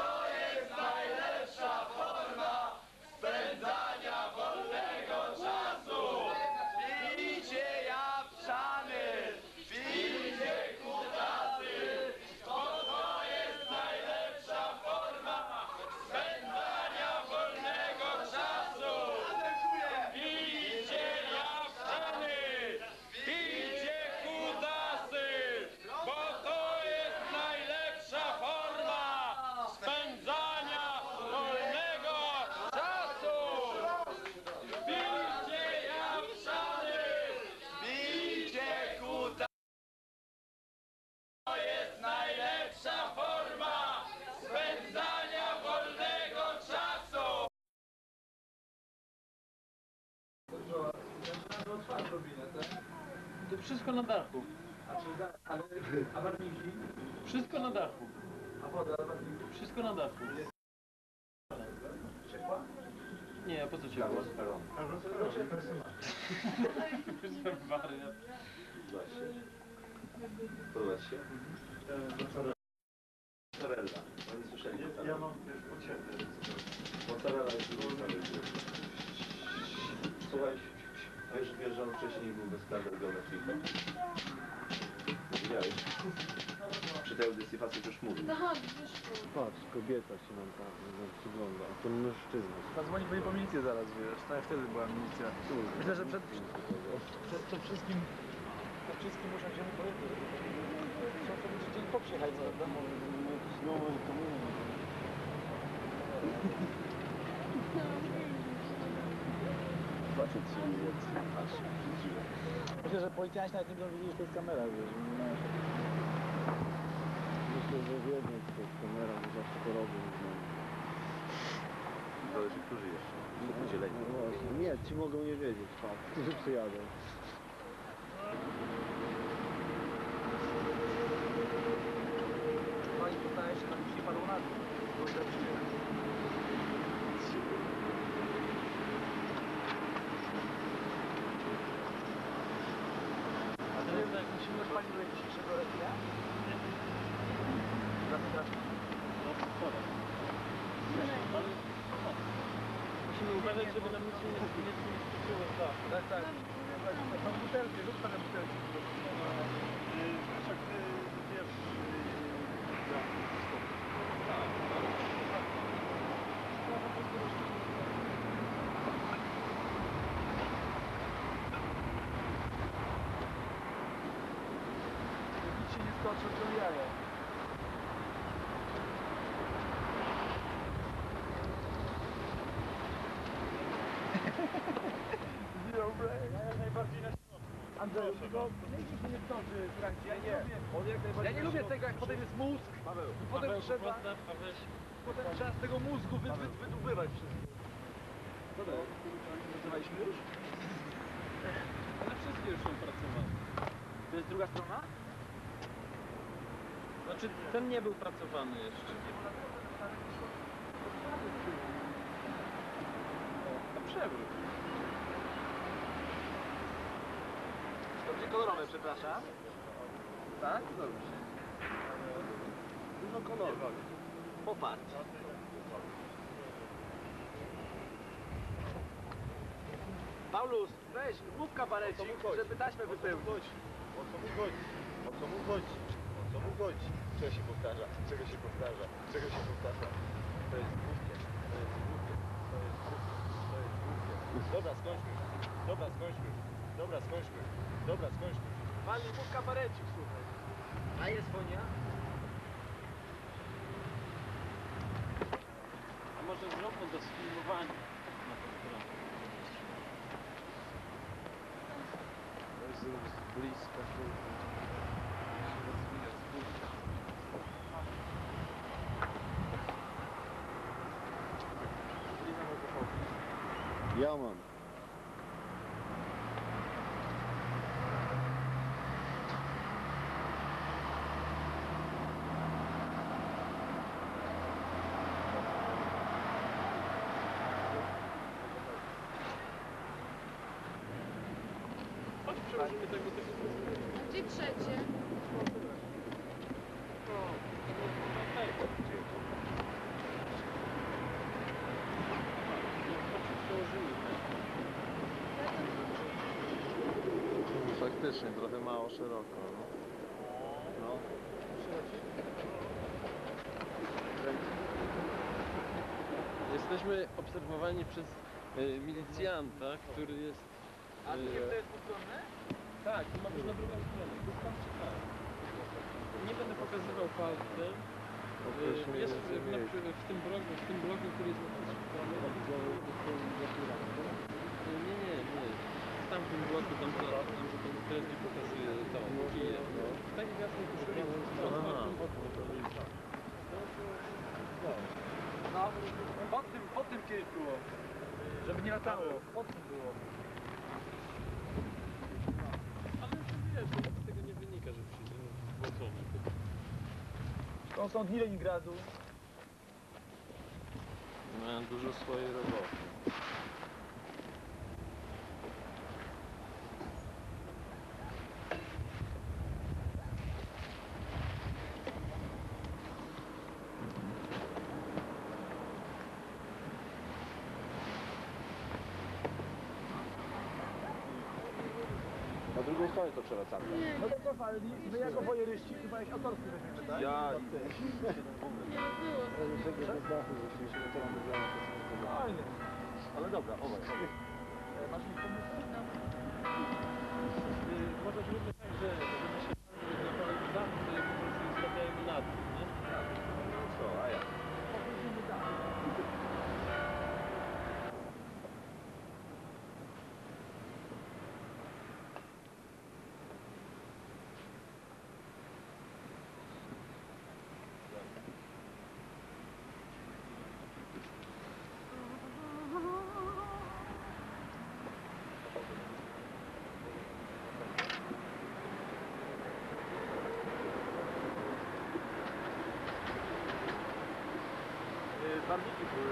Wszystko na dachu. Ale, a barwniki? Wszystko na dachu. A woda, barwniki? Wszystko na dachu. Ciepła? Nie, po co cię było? A no to raczej personalnie. Wariat. Właśnie. Podoba ci się? Mozzarella. Oni słyszeli mozzarella. Ja mam też pocięte. Mozzarella jest mozzarella. Słuchaj, wiesz, wiesz, że on wcześniej był bezskandal geometryczny. Widziałeś? Przy tej audycji facet już mówił. Patrz, kobieta się nam tam nam przygląda, a to mężczyzna. Zadzwoni pewnie po milicję zaraz, wiesz. Tak, wtedy była milicja. Myślę, że przed, przed, przed wszystkim, przed wszystkim muszę się powiedzieć. Trzeba sobie dzień po przyjechać, prawda? Może jakieś nowe komuny. Facet się nie jest. Patrz, Myślę, że policjanci nawet nie będą wiedzieć, że to jest kamera, wiesz. Nie mają się... myślę, że wiedzą, co to jest kamera, bo zawsze to robią. Zależy, którzy jeszcze. To podzieleni. No właśnie, nie, ci mogą nie wiedzieć, fakt, którzy przyjadą. Pani poznaje się, tam już nie padło na dół. A to jest tak, musimy pani do dzisiejszego rekina? Zapraszam. Musimy uważać, żeby nam nic nie nie skończyło. Tak, tak. Pan butelkę, rób pan butelkę. Nic się nie skończy, to jaja. Zero break. Ja jak najbardziej na Andrzej, tylko niech się nie skończy, Franki, ja nie. Ja nie lubię tego, jak potem jest mózg i potem trzeba, potem trzeba z tego mózgu wy, wy, wydubywać wszystko. Co to jest? Pracowaliśmy już? Ale wszystkie już są pracowane. To jest druga strona? Znaczy, ten nie był pracowany jeszcze. A przewrót. To będzie kolorowe, przepraszam. Tak? Dobrze. Dużo kolorów. Popatrz. Paulus, weź, mów kabarecik, żeby taśmę wypełnić. O co mu chodzi? O co mu chodzi? O co mu chodzi? Czego się powtarza? Czego się powtarza? Czego się powtarza? To jest głupie. To jest głupie. To jest głupie. To jest głupie. Dobra, skończmy. Dobra, skończmy. Dobra, skończmy. Dobra, skończmy. Walnij, mów kabarecik, słuchaj. A jest fonia? A może zróbmy do sfilmowania. Na tę stronę. Z bliska, ja mam. Chodź, przełożymy tego typu. Gdzie trzecie? Faktycznie, trochę mało szeroko. No. No. Jesteśmy obserwowani przez y, milicjanta, który jest... A tu y, nie to jest dwustronne? Tak, i ma już na drugą stronę. Wystarczy tak. Nie będę pokazywał palcem. Określmy Y, Jest więcej w, na, miejsc. w tym blogu, w tym blogu, który jest na pierwszej stronie. Y, Nie, nie, nie. W tamtym blogu tam, tam, tam że ten kredyt pokazuje to. Kijew. Tak jasno No, pod tym, pod tym kiedyś było. Żeby nie latało, pod tym było. Ale już wiesz, to z tego nie wynika, że przyjdzie zgłoszony. To są dni Leningradu. Mają dużo swojej roboty. Na drugą stronę to przewracamy. No to co, Faldi? My jako wojeryści chyba jakiś autorski weźmiemy, tak? Ja... Fajnie. Ale dobra, obaj. Masz jakiś pomysł? Może zróbmy tak, że żeby się naprawdę damy, to je po prostu stawiajmy na dół, nie? No co, a ja? Barwniki były.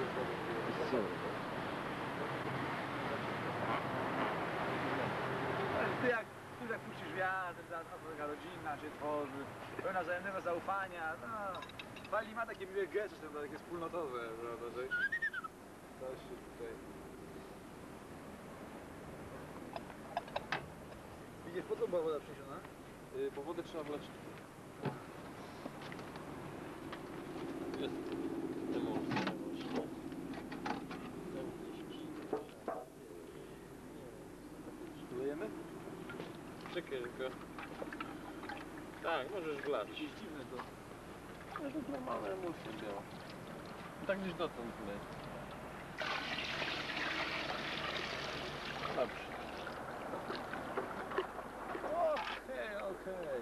Ty jak, ty jak puścisz wiatr, taka rodzina się tworzy, pełna wzajemnego zaufania, no. Fali ma takie miłe gesty, to takie wspólnotowe, prawda, że... To się tutaj... Widzisz, po co była woda przyniesiona? Yy, bo wodę trzeba wlać. Jest emulsja właśnie. Lejemy? Czekaj tylko. Tak, możesz wlać. Jakieś dziwne to. No to jest normalna emulsja biała. Tak gdzieś dotąd leć. Dobrze. Okej, okej.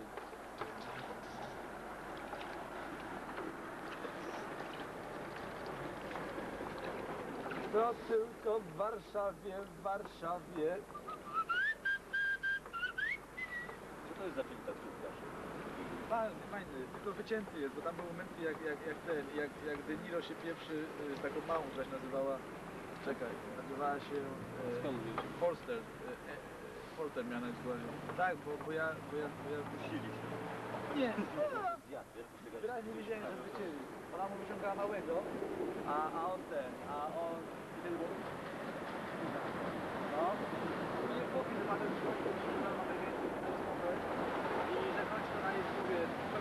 To tylko w Warszawie, w Warszawie. Co to jest za film tak Łukasz? Fajny, fajny, tylko wycięty jest, bo tam były momenty jak, jak, jak ten, jak, jak De Niro się pierwszy y, z taką małą, która się nazywała, czekaj, nazywała się e, Skąd wiesz? Forster, e, e, Forster miała na przykładzie. Tak, bo, bo ja, bo ja, bo ja Pusili się. Nie, Zjadł, wiesz? wyraźnie widziałem, że wycięli. Ona mu wyciągała małego, a, a on ten, a on wtedy był... No, nie chłopi, że ma ten człowiek, że ma ten i zakończy to na jest, mówię,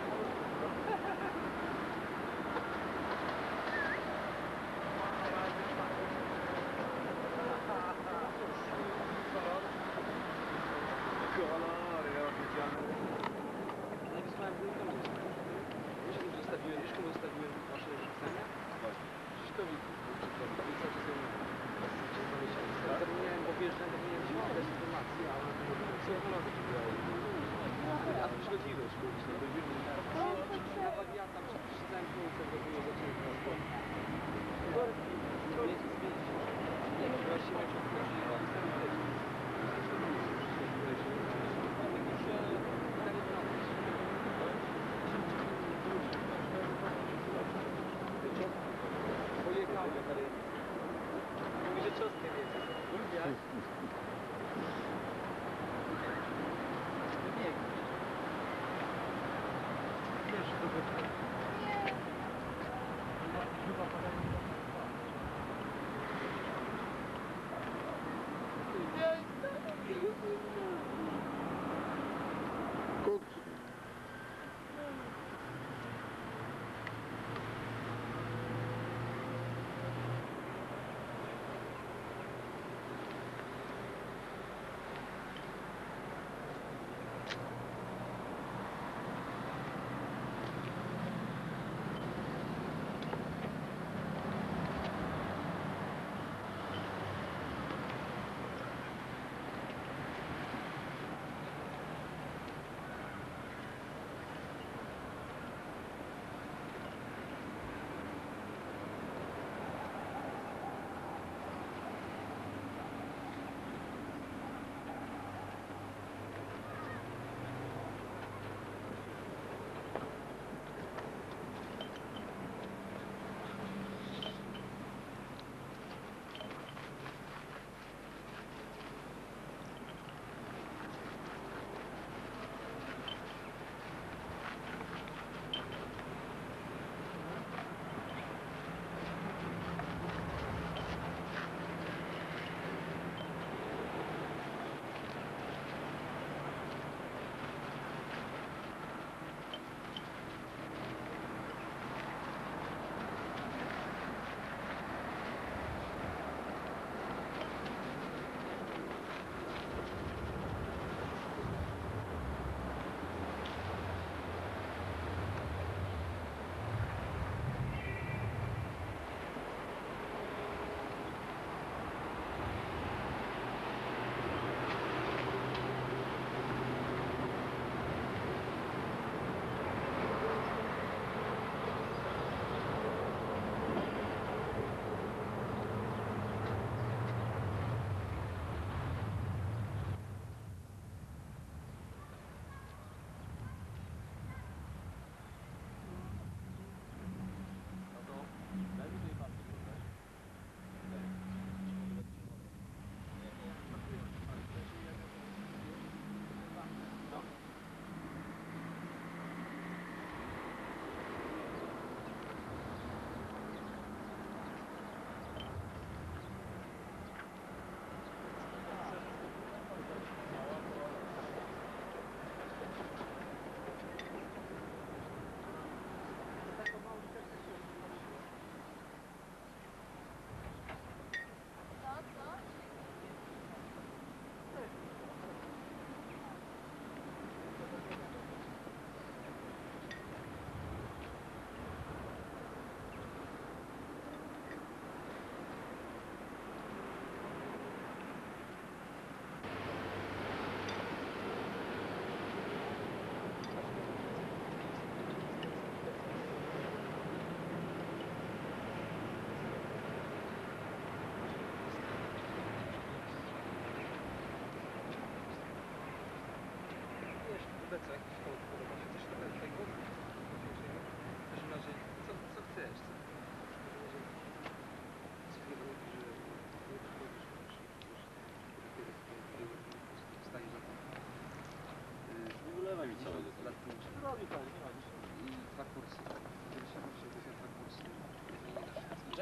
kolory, ja wiedziałem. Nie wysłałem tylko Wiesz, że zostawiłem, wiesz, komu zostawiłem wasze rzucenia? Krzysztofi. Zapomniałem objeżdżać, zapomniałem wziąć bez informacji, ale co ja wolę a tu przychodziłeś, kurczę, do biurny. Ja wariata, przeczytałem półkę, bo było zaczęło transport. Nie, nie, no właściwie jak się wchodzi, on sam leci. Pojechał, mówi, że czosnkiem jest. Lubię. Nie. Wiesz, to by... Chyba podanie.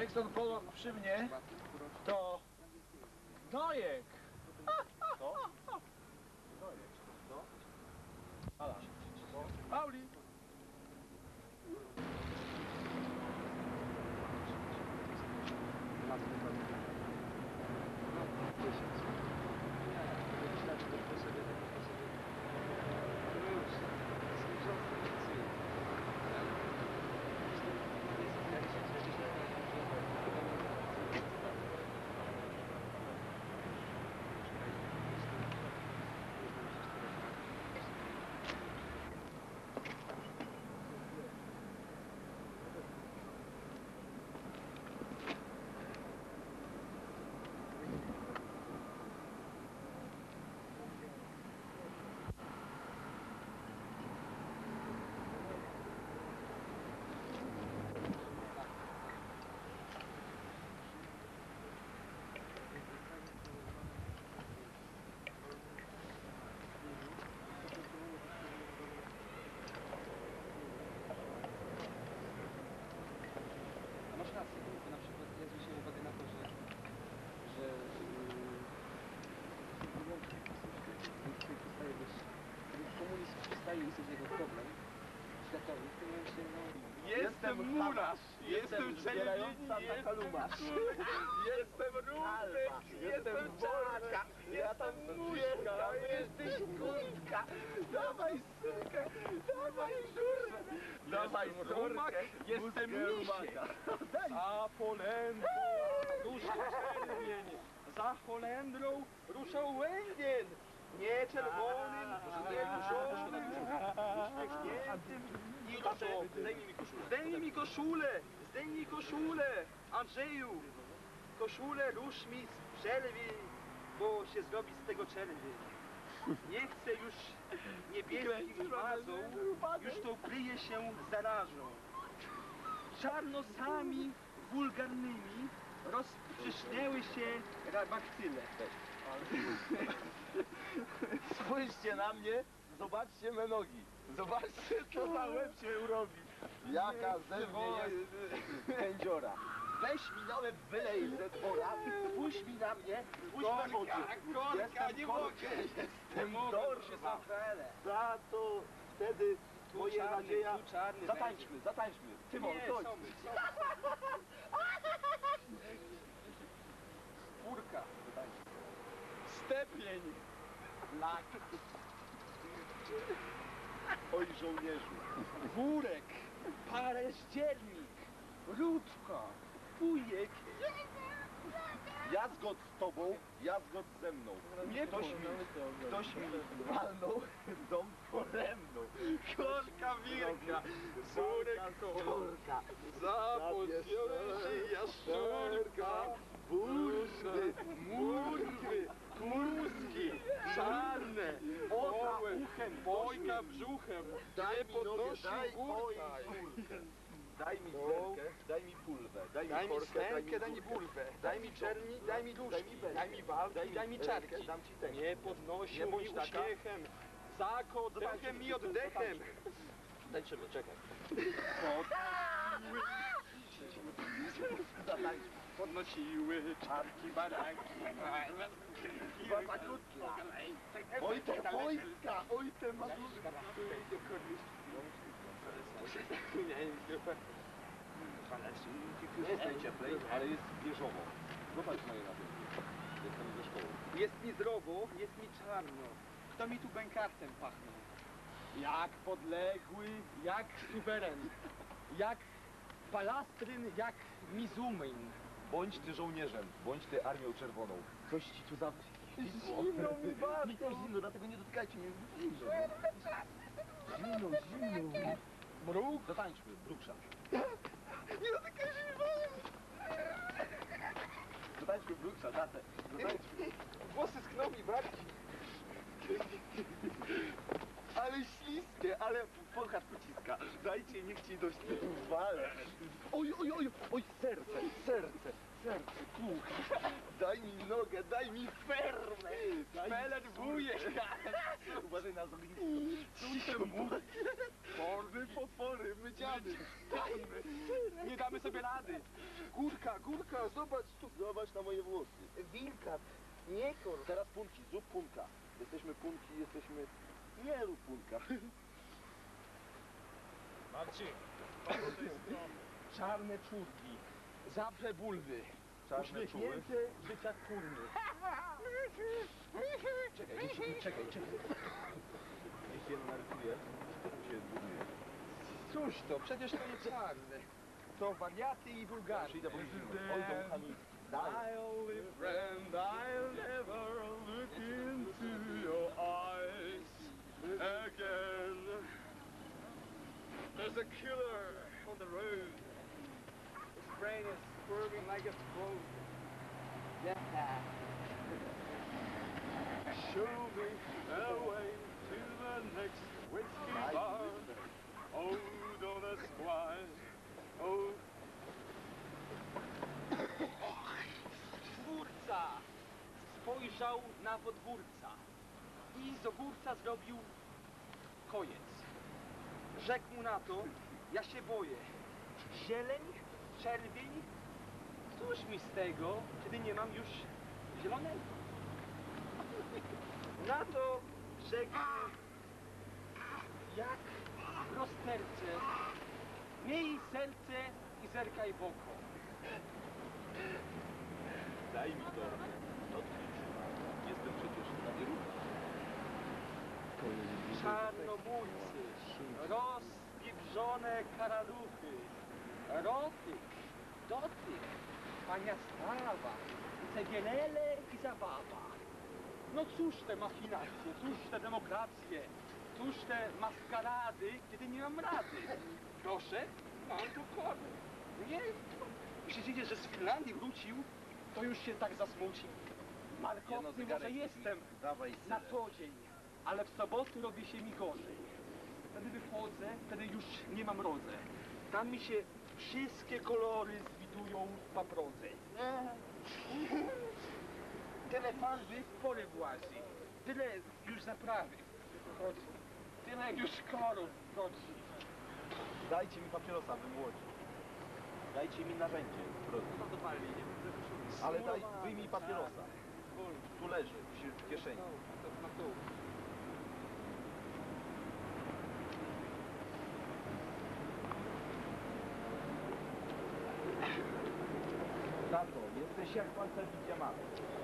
Jackson Pollock przy mnie to Dojek. Co? Dojek. Co? Ala. Pauli. Masz rację, bo na przykład ja zwróciłem uwagę na to, że, że yy, przestaje być, komunizm przestaje istnieć jego problem światowy, w tym momencie no... Jestem murarz, jestem zbierająca na kalumasz. Jestem rubek, jestem czarka, jestem murka, jesteś kurtka. Dawaj syrkę, dawaj żurę, dawaj surkę, jestem misiek. Za Polędrą rusza czerwień, za Holendrą ruszał łęgień. Nie czerwonym, nie różowym, uśmiechniętym. Tato, zdejmij mi koszulę. Zdejmij mi koszulę, zdejmij koszulę, Andrzeju. Koszulę rusz mi z przerwy, bo się zrobi z tego czerwień. Nie chcę już niebieskich wazą, już to kryje się zarażą. Czarnosami wulgarnymi rozprzesznęły się bakcyle. Spójrzcie na mnie, zobaczcie me nogi. Zobaczcie, co za łeb się robi. Jaka ze mnie jest kędziora. Weź mi na łeb, wylej ze dwora, spójrz mi na mnie, spójrz na oczy. Korka, nie mogę. Jestem Dorma. Za to wtedy moja nadzieja... Zatańczmy, zatańczmy. Tymon, chodź. Czwórka. Stepień. Lak. Oj, żołnierzu. Wórek, październik, Rudka, wujek. Ja zgod z tobą, ja zgod ze mną. Nie Ktoś mi, ktoś mi walnął dom foremną. Korka wirka, Surek korka, zapocione się jaszczurka, burzny, murwy, kmuski, czarne, Poza ołe, uchem, bojka brzuchem, Daj nie mi nogę, podnosi daj górka. Daj mi zerkę, daj mi pulwę, daj mi Daj mi korkę, stękę, daj mi górkę. bulwę, daj mi czerni, daj mi duszki, belkę, daj mi walki, daj mi czarki. rękę, dam ci tęczkę. Nie podnosił Nie mi bądź taka. uśmiechem, zako, oddechem i oddechem. Tańczymy, czekaj. Zatańczmy. Podnosiły czarki, baranki. Chyba za krótko. Oj te wojska, oj te mazuszka. Nie jest najcieplej, ale jest wieżowo. Zobacz moje nawyki. Jestem ze szkoły. Jest mi zdrowo, jest mi czarno. Kto mi tu bękartem pachnął? Jak podległy, jak suweren. Jak palastryn, jak mizumyn. Bądź ty żołnierzem, bądź ty armią czerwoną. Coś ci tu za... Zimno mi bardzo. Mi też zimno, dlatego nie dotykajcie mnie. Zimno, zimno. Mruk. Zatańczmy, bruksza. Nie dotykaj się mi bardzo. Zatańczmy bruksza, tatę. Zatańczmy. Włosy skną mi barki. Ale śliskie, ale pokaż pociska. Dajcie, niech ci dość wale. Oj, oj, oj, oj, serce, serce, serce, kuch. Daj mi nogę, daj mi fermę. Pelet wujek. Uważaj na zognisko. Czuj ten mózg. Orby, potwory, my dziady. Nie damy sobie rady. Górka, górka, zobacz tu. Zobacz na moje włosy. Wilka, nie kor. Teraz punki, zrób punka. Jesteśmy punki, jesteśmy... Nie rób punka. Marcin, Czarne czurki, zabrze bulwy. Czarne Uśmiechnięte życia kurny. Czekaj, czekaj, czekaj, czekaj. Niech je narysuje, to się zbuduje. Cóż to, przecież to nie czarne. To wariaty i wulgary. Przyjdę, bo widzimy. Oj, do kochani. My only friend, I'll never look into your eyes again. There's a killer on the road. His brain is squirming like a throat. Yeah. Show me the way to the next whiskey bar. Oh, don't ask why. Oh. Twórca spojrzał na podwórca i z ogórca zrobił koniec. Rzekł mu na to, ja się boję. Zieleń, czerwień, cóż mi z tego, kiedy nie mam już zielonego? Na to rzekł, jak rozterce, miej serce i zerkaj w oko. Daj mi to. Dotknij się. Jestem przecież na wieruchu. Czarnomórcy, rozpieprzone karaluchy, rotyk, dotyk, pania strawa, cegielele i zabawa. No cóż te machinacje, cóż te demokracje, cóż te maskarady, kiedy nie mam rady. Proszę, mam dokłady. Nie, myślicie, że z Finlandii wrócił, to już się tak zasmuci. Markotny może jestem na co dzień, ale w soboty robi się mi gorzej. Wtedy wychodzę, wtedy już nie mam rodze. Tam mi się wszystkie kolory zwidują w paprodze. Tyle farby w pory włazi, tyle już zaprawy chodzi, tyle już korów chodzi. Dajcie mi papierosa, wy młodzi. Dajcie mi narzędzie. Proszę. Ale daj, wyjmij papierosa. Tu leży, w kieszeni. Tato, jesteś jak pancernik Yamaha.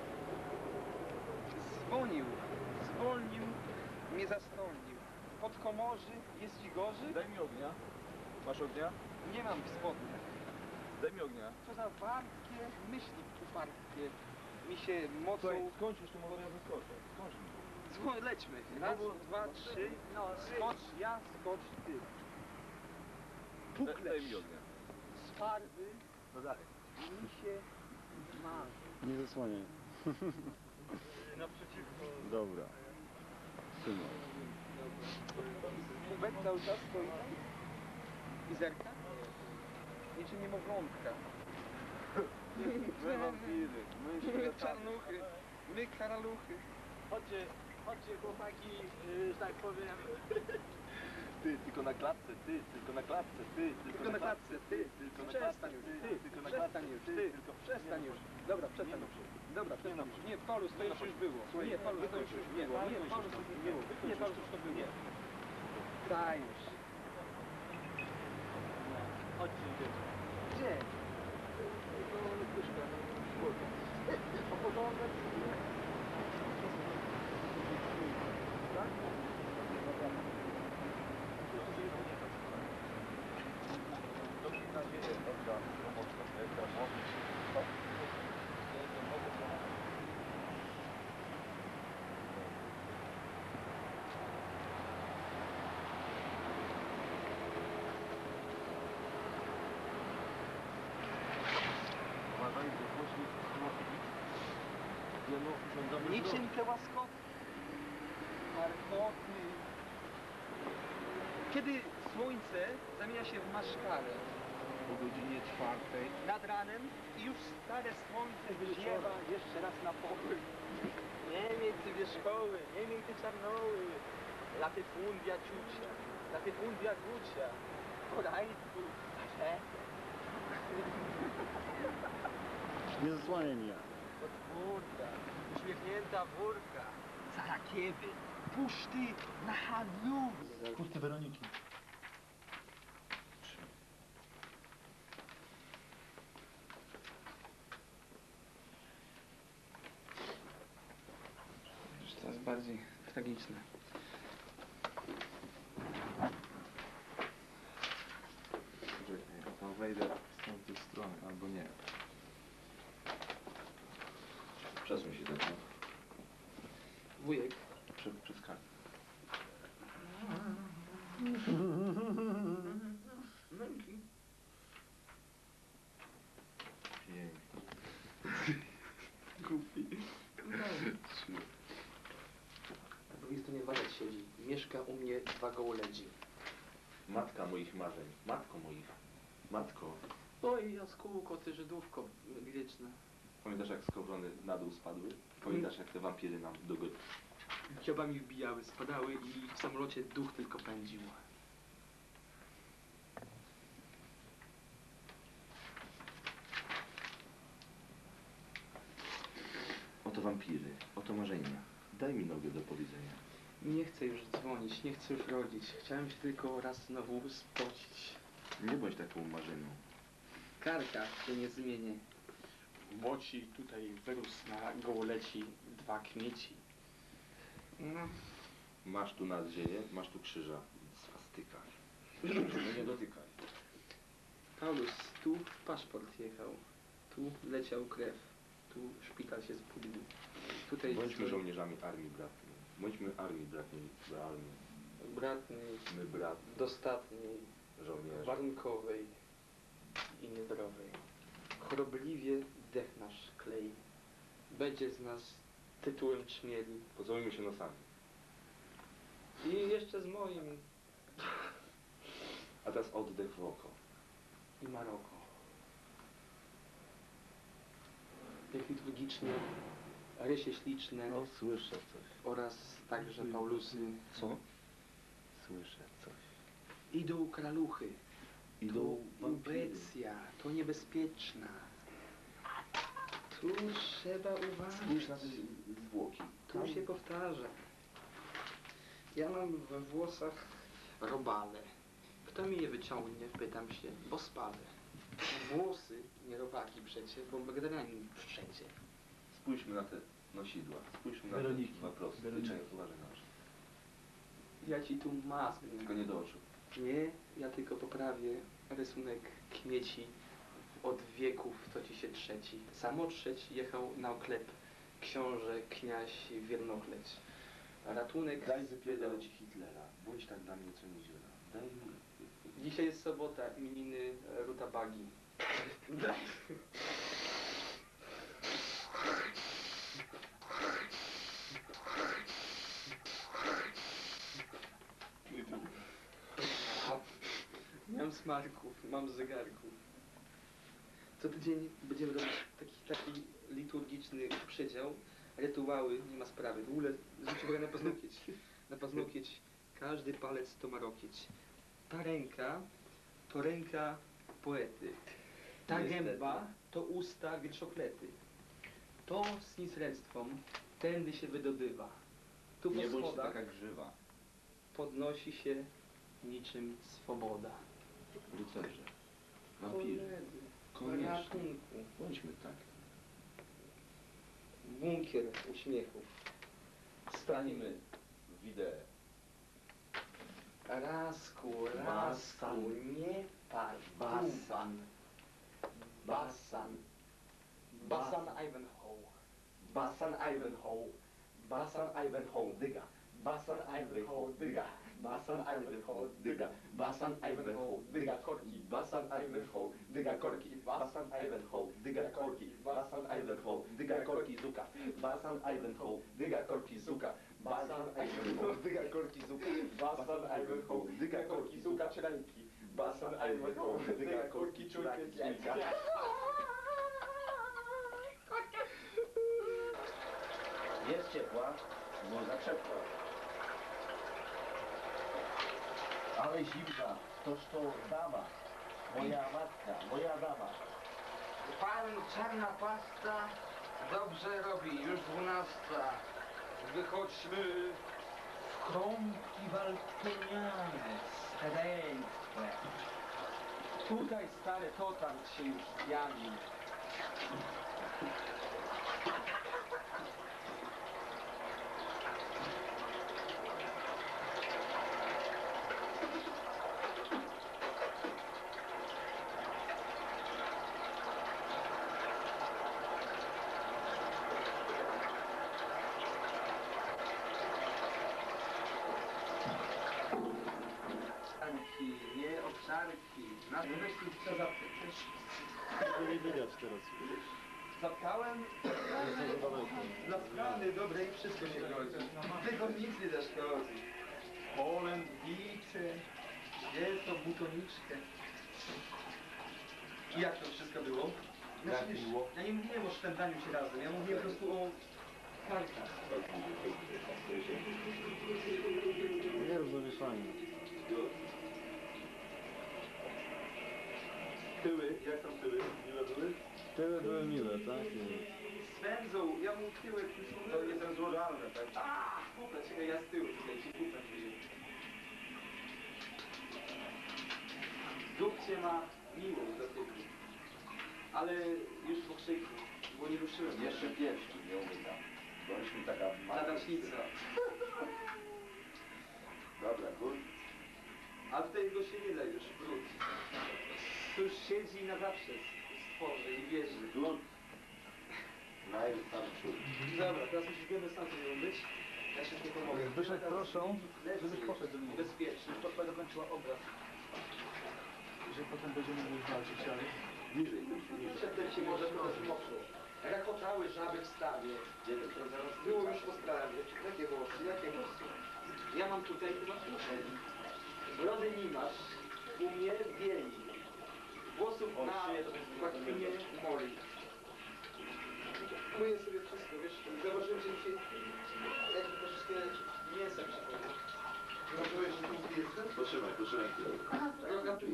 Dzwonił, zwolnił, mnie zastąpił. Pod komorzy jest ci gorzy? Daj mi ognia. Masz ognia? Nie mam w spodniach. Daj mi ognia. Co za wartkie myśli upartkie mi się mocą... Słuchaj, skończ już, to może ja wyskoczę. Skończ mi. Skąd lećmy? Raz, dwa, trzy, no, skocz ja, skocz ty. Daj, daj Puklerz mi ognia. z farby No dalej. mi się marzy. Nie zasłaniaj. Naprzeciwko. Dobra. Trzymaj. Kubek cały czas stoi tam i zerka? Niczym niemowlątka. My wampiry, my My szkieletaty. czarnuchy, my karaluchy. chodźcie, chodźcie chłopaki, yy, że tak powiem. Ty, tylko na klatce, ty, tylko na klatce, ty, Tylko na klatce, ty, tylko na przestań klatce, już, ty, ty, tylko na przestań klatce, już, ty, ty, tylko przestań już. Dobra, przestań już. Dobra, przestań już. Nie, Paulus, to już już było. Nie, Paulus, to już już było. Nie, Paulus, to już było. Nie, Paulus, już to było. Daj już. Chodźcie, idziecie. Gdzie? O porządek. Tak? Dobrze, nadzieję, dobra, pomocna, jaka możesz. Uważaj, że głośnik wielu urządzonych Niczym te łaskoty. Markotny. Kiedy słońce zamienia się w maszkarę po godzinie czwartej. nad ranem i już stare słońce wyziewa jeszcze raz na pokój. Nie miej ty wierzchoły, nie miej ty czarnoły. Latifundia ciucia, latifundia gucia, korańcu, e? Nie zasłaniaj mnie. Podwórka, uśmiechnięta wórka, zarakiewy, puszty na handlu. Puszty Weroniki. Już coraz bardziej tragiczne. Czekaj, to wejdę z tamtej strony, albo nie. Przesuń się tak. Wujek. Prze, przeskakaj. Pięknie. Głupi. Po drugiej stronie Walec siedzi. Mieszka u mnie dwa gołolędzi. Matka moich marzeń. Matko moich. Matko. Oj, jaskółko, ty Żydówko wieczna. Pamiętasz, jak skowrony na dół spadły? Pamiętasz, jak te wampiry nam do góry? Dziobami wbijały, spadały i w samolocie duch tylko pędził. Oto wampiry, oto marzenia. Daj mi nogę do powiedzenia. Nie chcę już dzwonić, nie chcę już rodzić. Chciałem się tylko raz znowu spocić. Nie bądź taką marzyną. Karka się nie zmienię. Moci tutaj wyrósł na gołoleci dwa kmieci. No. Masz tu nadzieję, masz tu krzyża. Swastyka. No nie dotykaj. Paulus, tu paszport jechał. Tu leciał krew. Tu szpital się spudlił. Tutaj Bądźmy żołnierzami armii bratniej. Bądźmy armii bratniej, armii. bratnej, My brat, dostatniej, żołnierze. warunkowej i niezdrowej. Chorobliwie dech nasz klei. Będzie z nas tytułem czmieli. Pocałujmy się nosami. I jeszcze z moim. A teraz oddech w oko. I Maroko. Jak liturgicznie, rysie śliczne O, słyszę coś. oraz także Paulusy. Co? Słyszę coś. Idą kraluchy. Idą wampiry. Ubecja, to niebezpieczna. Tu trzeba uważać. Spójrz na te zwłoki. Tu się powtarza. Ja mam we włosach robale. Kto mi je wyciągnie? Pytam się, bo spalę. Włosy, nie robaki przecie, bo Magdaleni wszędzie. Spójrzmy na te nosidła. Spójrzmy na Weroniki. te dwa prosty. Weroniki. Czekaj, uważaj na oczy. Ja ci tu mazgnę. Tylko nie do oczu. Nie, ja tylko poprawię rysunek kmieci od wieków, to ci się trzeci. Samo trzeci jechał na oklep książę, kniaź, wiernochleć. Ratunek... Daj wypierdolę ci Hitlera. Bądź tak dla mnie co niedziela. Daj mi... Dzisiaj jest sobota, imieniny Rutabagi. Daj. Mam smarków, mam zegarków. Co tydzień będziemy robić taki, taki liturgiczny przedział, rytuały, nie ma sprawy. W ogóle zwróćcie uwagę na paznokieć. Na paznokieć każdy palec to marokieć. Ta ręka to ręka poety. Ta Niestety. gęba to usta wierszoklety. To z nicrestwą tędy się wydobywa. Tu po Nie bądź schodach taka grzywa. podnosi się niczym swoboda. Rycerze. Wampiry. Koledzy, Koniecznie. ratunku. Bądźmy tak. Bunkier uśmiechów. Stańmy w wideo. Rasku, rasku, nie pal. Basan. Basan. Basan Ivanhoe. Basan Ivanhoe. Basan Ivanhoe, dyga. Basan Ivanhoe, dyga. Basan Ivanhoe, dyga. Basan Ivanhoe, dyga korki. Basan Ivanhoe, dyga korki. Basan Ivanhoe, dyga korki. Basan Ivanhoe, dyga korki zuka. Basan Ivanhoe, dyga korki zuka. Basan Ivanhoe, dyga korki zuka. Basan Ivanhoe, dyga korki zuka czręki. Basan Ivanhoe, dyga korki czurek jajka. Jest ciepła, można krzepła. Ale zimna, toż to dama, moja matka, moja dama. Pan czarna pasta dobrze robi, już dwunasta. Wychodźmy w kąpki walkiniane, skleństwe. Tutaj stary totart się już zjawił. Nie obszarki. Na weź tu co zapytać. To nie widać teraz. Zatkałem? Dla sprawy dobrej wszystko się godzi. Tylko nic nie zaszkodzi. Polęd, liczy. Jest to butoniczkę. I jak to wszystko było? Znaczy, wiesz, ja nie mówiłem o szwendaniu się razem, ja mówiłem po prostu o kartach. Nie rób zamieszania. Tyły, jak tam tyły? Miłe były? Tyły były miłe, tak? Swędzą, ja mu tyłek już To niecenzuralne, tak? A, kupę, czekaj, ja z tyłu tutaj ci kupę wziąłem. Dupcie ma miłą dotyku. Ale już po krzyku, bo nie ruszyłem. Jeszcze pierwszy nie umyta. Bądź mi taka Latacznica. Dobra, good. A tutaj go się nie da już wrócić. Tu już siedzi na zawsze stworzy i wierzy. Good. Najwystarczy. Dobra, teraz musisz wiemy sam sobie być. Ja się nie pomogę. Zbyszek, proszę, żebyś poszedł do mnie. Bezpiecznie, to będę kończyła obraz. Że potem będziemy już walczyć, ale... Niżej, niżej. Przedtem się może trochę mocno. Rakotały żaby w stawie. Było już po sprawie. Jakie włosy, jakie włosy? Ja mam tutaj chyba tutaj. Brody nie masz. U mnie bieli. Włosów na płatwinie moli. Myję sobie wszystko, wiesz, zauważyłem, że mi się jakby troszeczkę mięsa przypomina. Zauważyłeś, że tu jestem? Potrzymaj, potrzymaj. Rogatuj.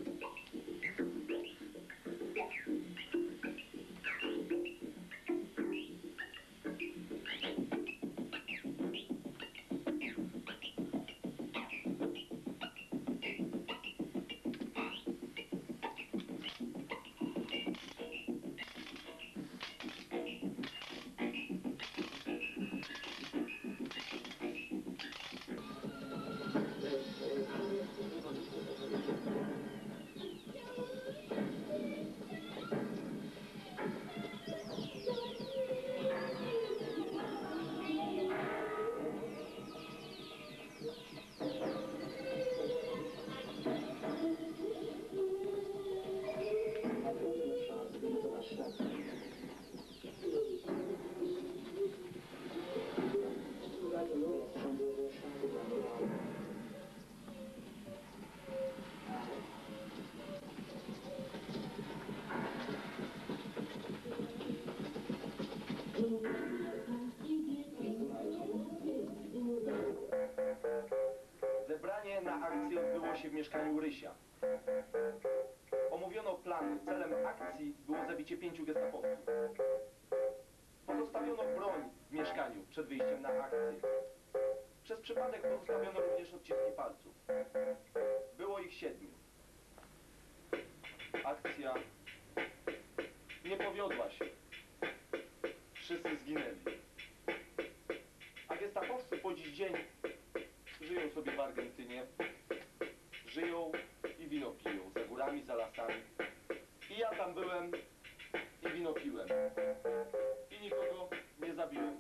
Zebranie na akcję odbyło się w mieszkaniu Rysia. Omówiono plany. Celem akcji było zabicie pięciu gestapowców. Pozostawiono broń w mieszkaniu przed wyjściem na akcję. Przez przypadek pozostawiono również odciski palców. Było ich siedmiu. Akcja nie powiodła się. Wszyscy zginęli. A gestapowcy po dziś dzień żyją sobie w Argentynie. Żyją i wino piją. Za górami, za lasami. I ja tam byłem i wino piłem. I nikogo nie zabiłem.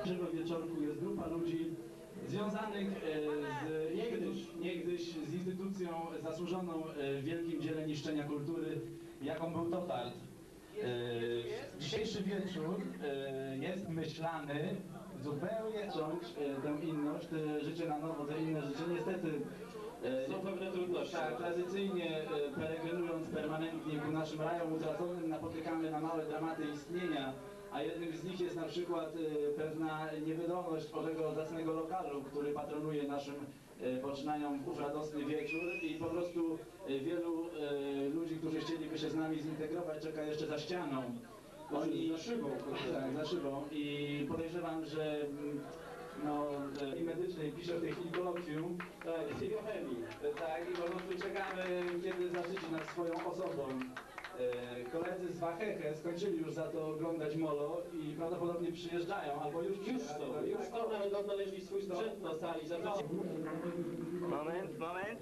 dzisiejszego wieczorku jest grupa ludzi związanych e, z niegdyś, niegdyś z instytucją zasłużoną e, w wielkim dziele niszczenia kultury, jaką był Totart. E, dzisiejszy wieczór e, jest myślany zupełnie cząć e, tę inność, te życie na nowo, te inne życie. Niestety e, Są pewne trudności. tak, tradycyjnie e, peregrynując permanentnie ku naszym rajom utraconym, napotykamy na małe dramaty istnienia, a jednym z nich jest na przykład e, pewna niewydolność owego zacnego lokalu, który patronuje naszym e, poczynaniom w ów radosny wieczór i po prostu e, wielu e, ludzi, którzy chcieliby się z nami zintegrować, czeka jeszcze za ścianą. Oni, za szybą. tak, za szybą i podejrzewam, że mm, no, i medycznej pisze w tej chwili kolokwium, tak, psychochemii, tak, i po prostu czekamy, kiedy zażyci nad swoją osobą. E, koledzy z Wacheche skończyli już za to oglądać Molo i prawdopodobnie przyjeżdżają, albo już Już to, już to, nawet odnaleźli swój sprzęt na sali. Moment, moment.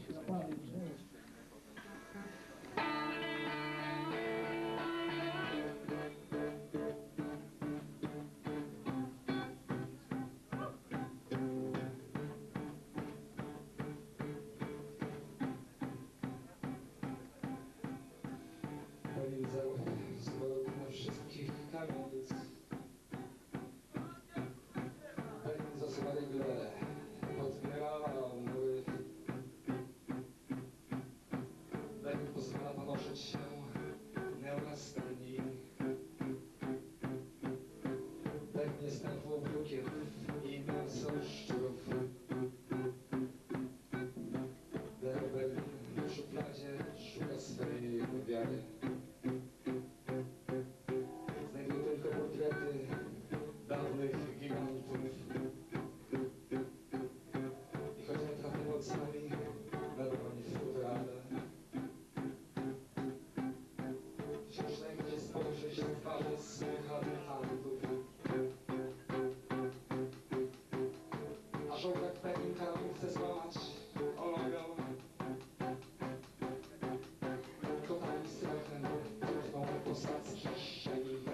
Polizał zmrok na wszystkich kamienic. Pełen zasuwa regle, podbierała mury. Benin pozwala panoszyć się neonastani. Benin jest tępłą brukiem i mięso szczurów. Berlin w szufladzie szuka swej wiary. Znajduję tylko portrety dawnych gigantów. I choć nie trafię nocami na broń futrale, wciąż najmniej spojrzeć na twarze swych adjutantów. A żołdak Penin karami chce złamać ologę. Kotami strachem trudną posadzki szczeliwe.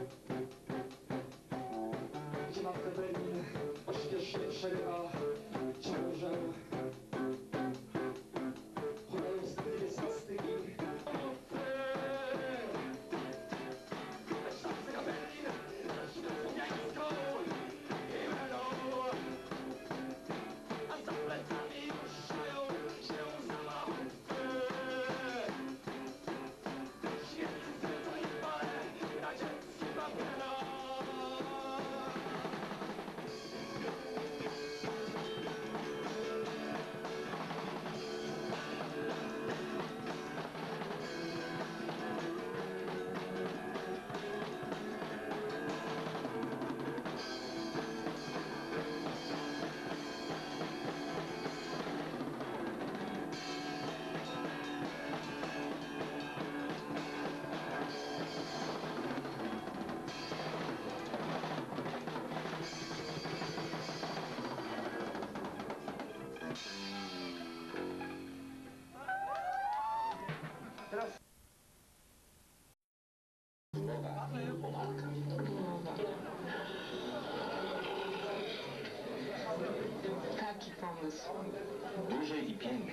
Gdzie matkę Berlin pośpiesznie przerywa ciążę. Chodają stylie swastyki. A za plecami ruszają się zamachówki. Świetny to parę radziecki papieros. Taki pomysł. Duży i piękny.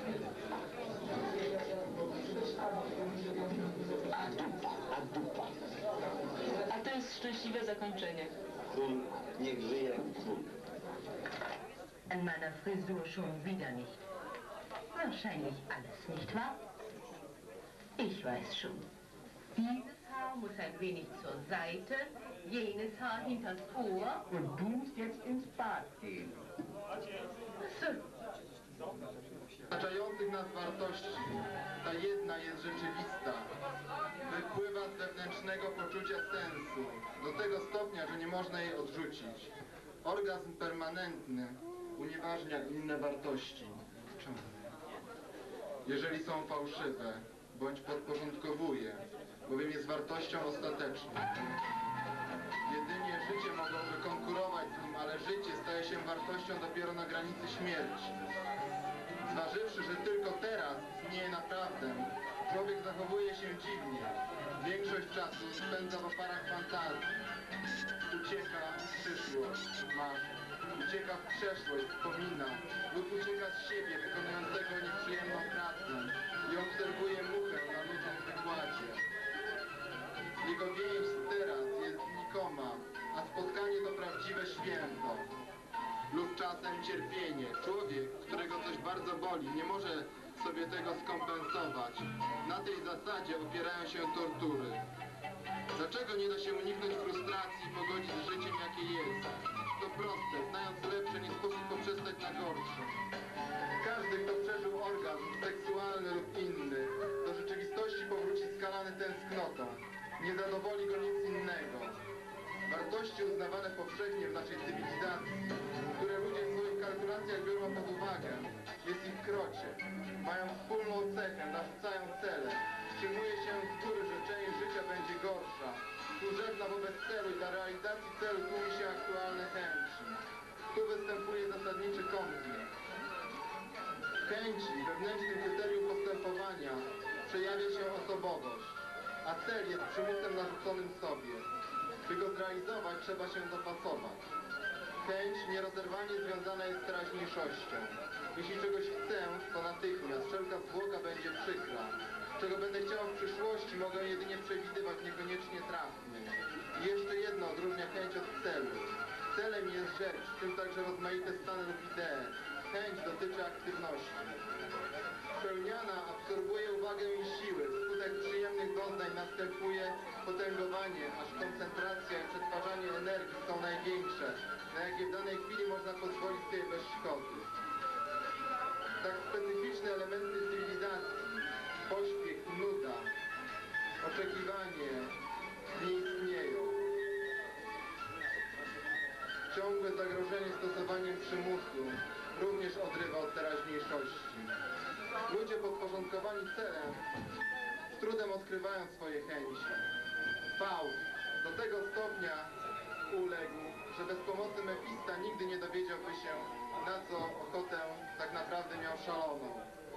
A dupa, a dupa. A to jest szczęśliwe zakończenie. Król, niech żyje król. An meiner Frisur schon wieder nicht. Wahrscheinlich alles, nicht wahr? Ich weiß schon. Dieses Haar muss ein wenig zur Seite, jenes Haar hinters Ohr. Und du musst jetzt ins Bad gehen. So. Otaczających nas wartości, ta jedna jest rzeczywista. Wypływa z wewnętrznego poczucia sensu, do tego stopnia, że nie można jej odrzucić. Orgazm permanentny unieważnia inne wartości. Jeżeli są fałszywe, bądź podporządkowuje, bowiem jest wartością ostateczną. Jedynie życie mogłoby konkurować z nim, ale życie staje się wartością dopiero na granicy śmierci. Zważywszy, że tylko teraz istnieje naprawdę, człowiek zachowuje się dziwnie. Większość czasu spędza w oparach fantazji. Ucieka w przyszłość. masz. Ucieka w przeszłość, wspomina, lub ucieka z siebie, wykonującego nieprzyjemną pracę i obserwuje muchę na nudnym wykładzie. Jego więź teraz jest znikoma, a spotkanie to prawdziwe święto. Lub czasem cierpienie. Człowiek, którego coś bardzo boli, nie może sobie tego skompensować. Na tej zasadzie opierają się tortury. Dlaczego nie da się uniknąć frustracji i pogodzić z życiem, jakie jest? To proste, znając lepsze, nie sposób poprzestać na gorsze. Każdy, kto przeżył orgazm seksualny lub inny, do rzeczywistości powróci skalany tęsknotą. Nie zadowoli go nic innego. Wartości uznawane powszechnie w naszej cywilizacji, które ludzie w swoich kalkulacjach biorą pod uwagę, jest ich krocie. Mają wspólną cechę, narzucają cele. Przyjmuje się z góry, że część życia będzie gorsza. Służebna wobec celu i dla realizacji celu tłumi się aktualne chęci. Tu występuje zasadniczy konflikt. Chęci, wewnętrznym kryterium postępowania, przejawia się osobowość, a cel jest przymusem narzuconym sobie. By go zrealizować, trzeba się dopasować. Chęć nierozerwalnie związana jest z teraźniejszością. Jeśli czegoś chcę, to natychmiast, wszelka zwłoka będzie przykra. Czego będę chciał w przyszłości, mogę jedynie przewidywać, niekoniecznie trafnie. I jeszcze jedno odróżnia chęć od celu. Celem jest rzecz, w tym także rozmaite stany lub idee. Chęć dotyczy aktywności. Spełniana absorbuje uwagę i siły. Wskutek przyjemnych doznań następuje potęgowanie, aż koncentracja i przetwarzanie energii są największe, na jakie w danej chwili można pozwolić sobie bez szkody. Tak specyficzne elementy cywilizacji, pośpiech, nuda, oczekiwanie nie istnieją. Ciągłe zagrożenie stosowaniem przymusu również odrywa od teraźniejszości. Ludzie podporządkowani celem z trudem odkrywają swoje chęci. Faust do tego stopnia uległ, że bez pomocy Mefista nigdy nie dowiedziałby się, na co ochotę tak naprawdę miał szaloną.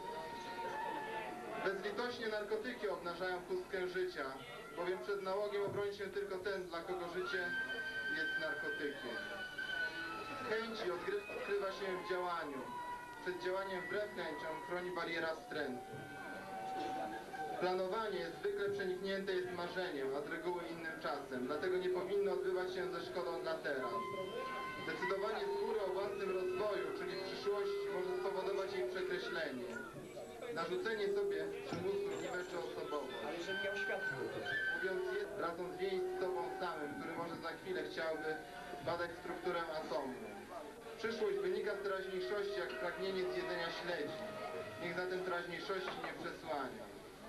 Bezlitośnie narkotyki obnażają pustkę życia, bowiem przed nałogiem obroni się tylko ten, dla kogo życie jest narkotykiem. Chęci odkrywa się w działaniu. Przed działaniem wbrew chęciom chroni bariera wstrętu. Planowanie zwykle przeniknięte jest marzeniem, a z reguły innym czasem, dlatego nie powinno odbywać się ze szkodą dla teraz. Decydowanie z góry o własnym rozwoju, czyli w przyszłości, może spowodować jej przekreślenie. Narzucenie sobie przymusu niweczy osobowość. Ale że miał światło. Mówiąc jest, wracą zwięźć z sobą samym, który może za chwilę chciałby badać strukturę atomu. Przyszłość wynika z teraźniejszości jak pragnienie zjedzenia śledzi. Niech zatem teraźniejszości nie przesłania.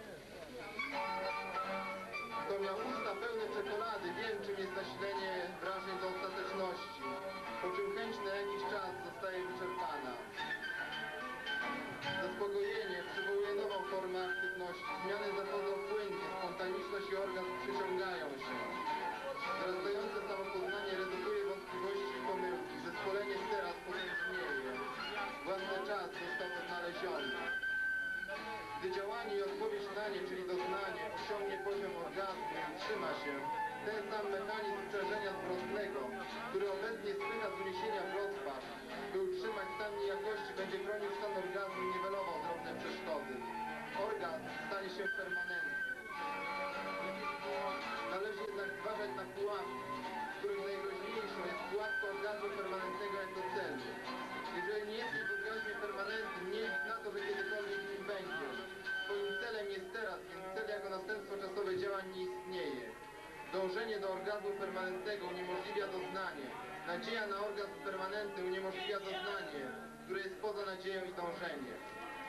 Kto miał usta pełne czekolady, wiem czym jest nasilenie wrażeń do ostateczności, po czym chęć na jakiś czas zostaje wyczerpana. Zaspokojenie przywołuje nową formę aktywności. Zmiany zachodzą płynnie, spontaniczność i orgazm przyciągają się. Wzrastające samopoznanie redukuje wątpliwości i pomyłki. Zespolenie teraz potężnieje. Własny czas został odnaleziony. Gdy działanie i odpowiedź na nie, czyli doznanie, osiągnie poziom orgazmu i utrzyma się, ten sam mechanizm przerażenia zwrotnego, który obecnie spycha z uniesienia w rozpacz, by utrzymać stan niejakości, będzie chronił stan orgazmu i niwelował drobne przeszkody. Orgazm stanie się permanentny. Należy jednak zważać na pułapki, z których najgroźniejszą jest pułapka orgazmu permanentnego jako celu. Jeżeli nie jesteś w orgazmie permanentnym, nie licz na to, że kiedykolwiek nim będziesz. Twoim celem jest teraz, więc cel jako następstwo czasowe działań nie istnieje. Dążenie do orgazmu permanentnego uniemożliwia doznanie. Nadzieja na orgazm permanentny uniemożliwia doznanie, które jest poza nadzieją i dążeniem.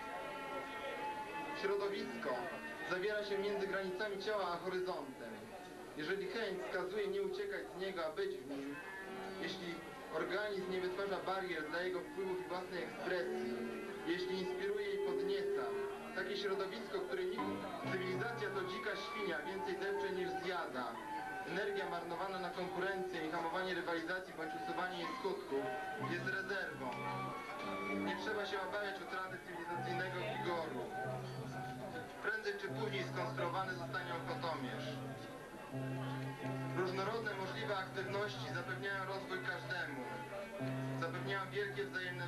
Środowisko zawiera się między granicami ciała a horyzontem. Jeżeli chęć skazuje nie uciekać z niego, a być w nim, jeśli organizm nie wytwarza barier dla jego wpływów i własnej ekspresji, jeśli inspiruje i podnieca, takie środowisko, które nikt, cywilizacja to dzika świnia, więcej depcze niż zjada. Energia marnowana na konkurencję i hamowanie rywalizacji bądź usuwanie jej skutków jest rezerwą. Nie trzeba się obawiać utraty cywilizacyjnego wigoru. Prędzej czy później skonstruowany zostanie okotomierz. Różnorodne możliwe aktywności zapewniają rozwój każdemu. wielkie wzajemne...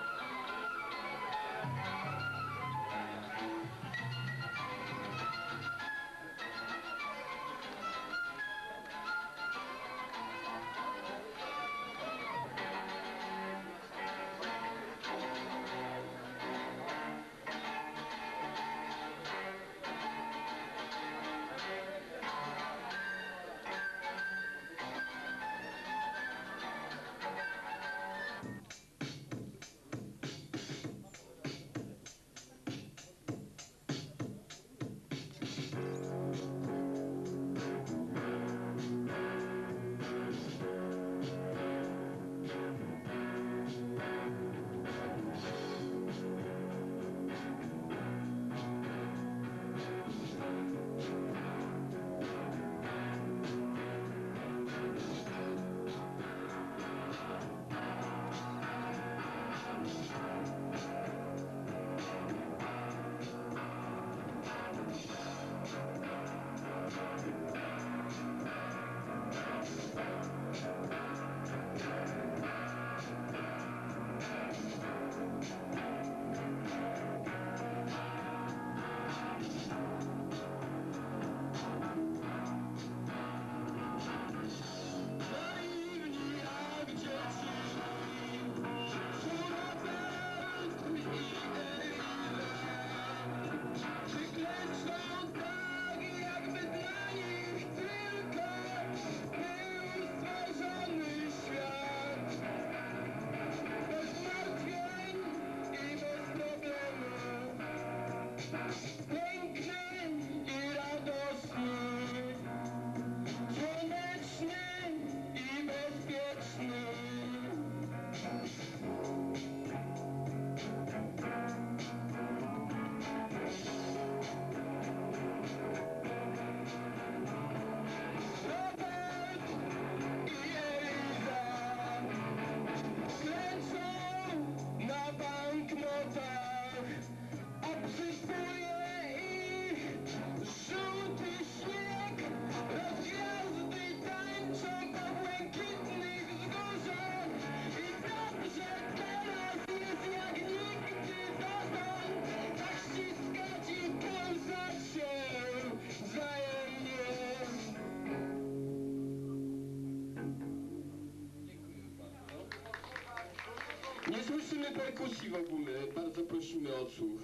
Nie słyszymy perkusji w ogóle, bardzo prosimy o odsłuch.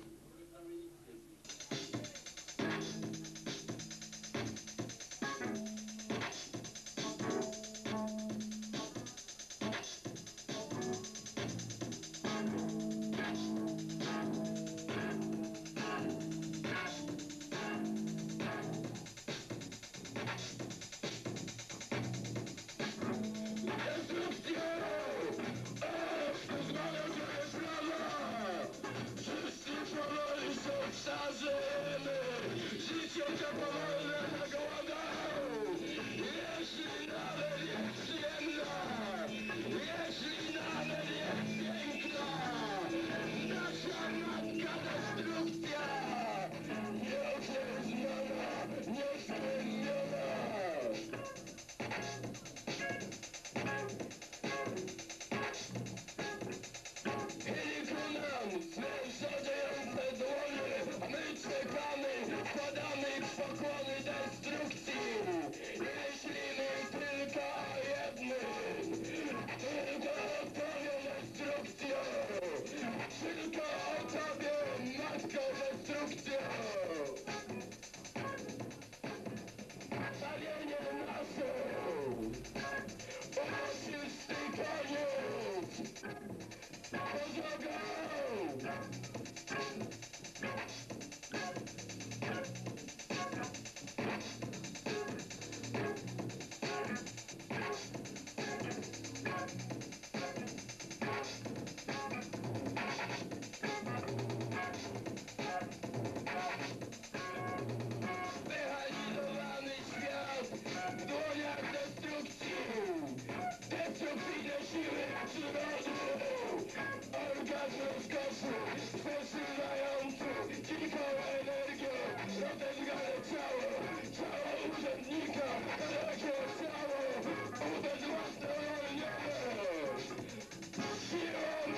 Siłą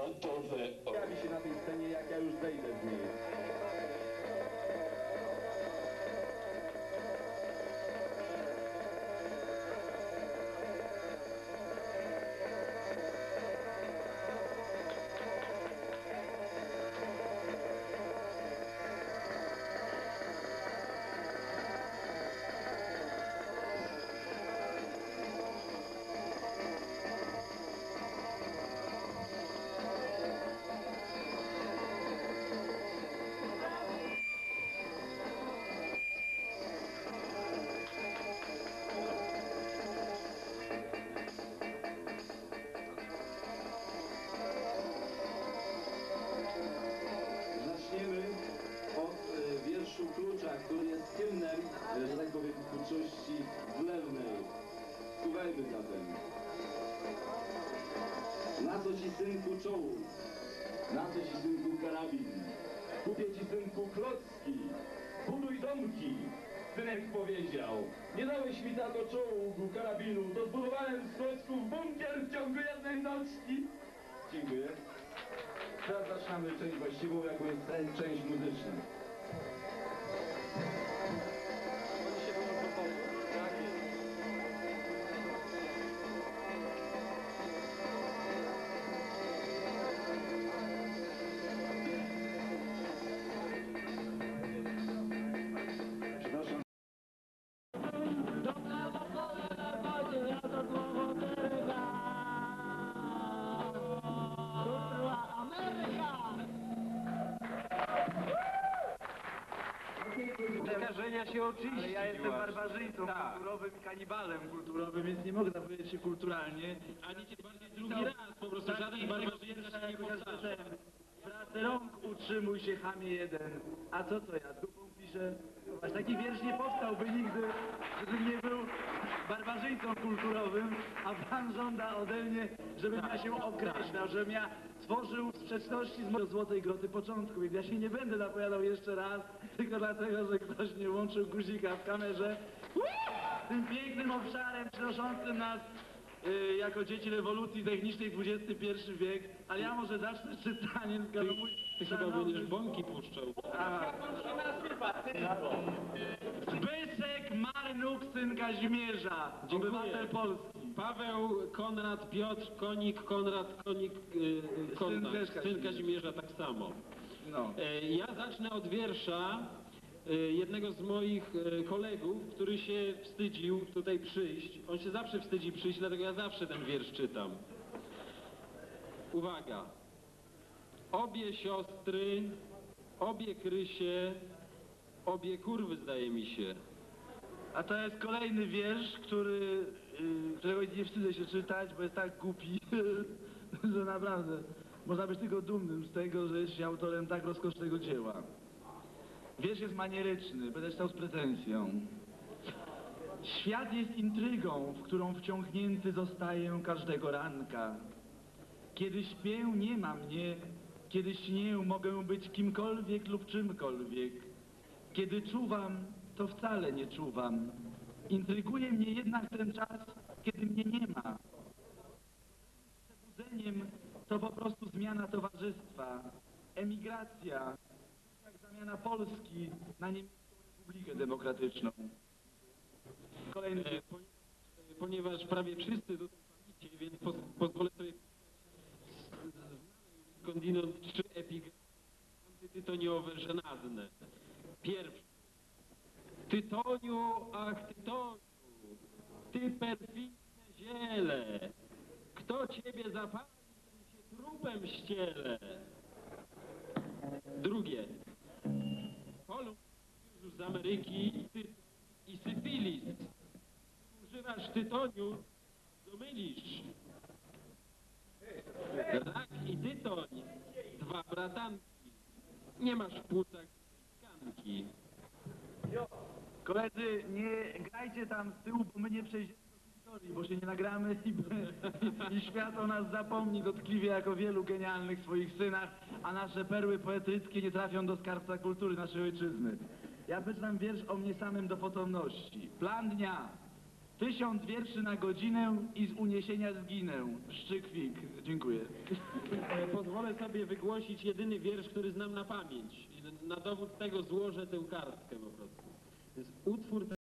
gotowe. Pojawi się na tej scenie, jak ja już zejdę z niej. Zaczniemy od e, wierszu Klucza, który jest hymnem, e, że tak powiem, twórczości wlewnej. Słuchajmy zatem. Na co ci, synku, czołg? Na co ci, synku, karabin? Kupię ci, synku, klocki. Buduj domki. Synek powiedział. Nie dałeś mi tato czołgu, karabinu, to zbudowałem z klocków bunkier w ciągu jednej nocki. Dziękuję. Teraz zaczynamy część właściwą, jaką jest część muzyczna. Przepraszam. Wykażenia się oczywiście. Ale ja jestem barbarzyńcą kulturowym i kanibalem kulturowym, więc nie mogę zapowiedzieć się kulturalnie. Ani cię bardziej drugi raz, po prostu żaden barbarzyńca się nie powtarza. Pracę rąk utrzymuj się, chamie jeden. A co to ja, dupą piszę? Aż taki wiersz nie powstałby nigdy, gdybym nie był barbarzyńcą kulturowym, a pan żąda ode mnie, żebym ja się określał, żebym ja tworzył sprzeczności z mojej złotej groty początku, więc ja się nie będę napowiadał jeszcze raz, tylko dlatego, że ktoś nie łączył guzika w kamerze. Tym pięknym obszarem przynoszącym nas y, jako dzieci rewolucji technicznej dwudziesty pierwszy wiek, ale ja może zacznę z czytaniem, skoro mój Ty chyba szanowny- będziesz bąki puszczał. A. Zbyszek Marnuk, syn Kazimierza, obywatel Polski. Paweł, Konrad, Piotr, Konik, Konrad, Konik, yy, Konrad, też syn Kazimierza. Kazimierza tak samo. No. E, ja zacznę od wiersza e, jednego z moich e, kolegów, który się wstydził tutaj przyjść. On się zawsze wstydzi przyjść, dlatego ja zawsze ten wiersz czytam. Uwaga. Obie siostry, obie krysie, obie kurwy, zdaje mi się. A to jest kolejny wiersz, który, yy, którego nie wstydzę się czytać, bo jest tak głupi, że naprawdę można być tylko dumnym z tego, że jest się autorem tak rozkosznego dzieła. Wiersz jest manieryczny, będę czytał z pretensją. Świat jest intrygą, w którą wciągnięty zostaję każdego ranka. Kiedy śpię, nie ma mnie, kiedy śnię, mogę być kimkolwiek lub czymkolwiek. Kiedy czuwam, to wcale nie czuwam. Intryguje mnie jednak ten czas, kiedy mnie nie ma. Przebudzeniem to po prostu zmiana towarzystwa, emigracja, jak zamiana Polski na niemiecką Republikę Demokratyczną. Kolejny E, ponieważ, e, ponieważ prawie wszyscy tutaj pamięcie, więc poz, pozwolę sobie skądinąd trzy epigramy antytytoniowe, żenadne. Pierwszy. Tytoniu, ach tytoniu, ty perfidne ziele, kto ciebie zapali, ten się trupem ściele. Drugie. Kolumn już z Ameryki ty, i syfilis. Używasz tytoniu, to mylisz. Rak i tytoń, dwa bratanki. Nie masz w płucach tkanki. Koledzy, nie grajcie tam z tyłu, bo my nie przejdziemy do historii, bo się nie nagramy i, i, i świat o nas zapomni dotkliwie jako wielu genialnych swoich synach, a nasze perły poetyckie nie trafią do skarbca kultury naszej ojczyzny. Ja przeczytam wiersz o mnie samym do potomności. Plan dnia. Tysiąc wierszy na godzinę i z uniesienia zginę. Szczykwik. Dziękuję. E, Pozwolę sobie wygłosić jedyny wiersz, który znam na pamięć. I na dowód tego złożę tę kartkę po prostu. To jest utwór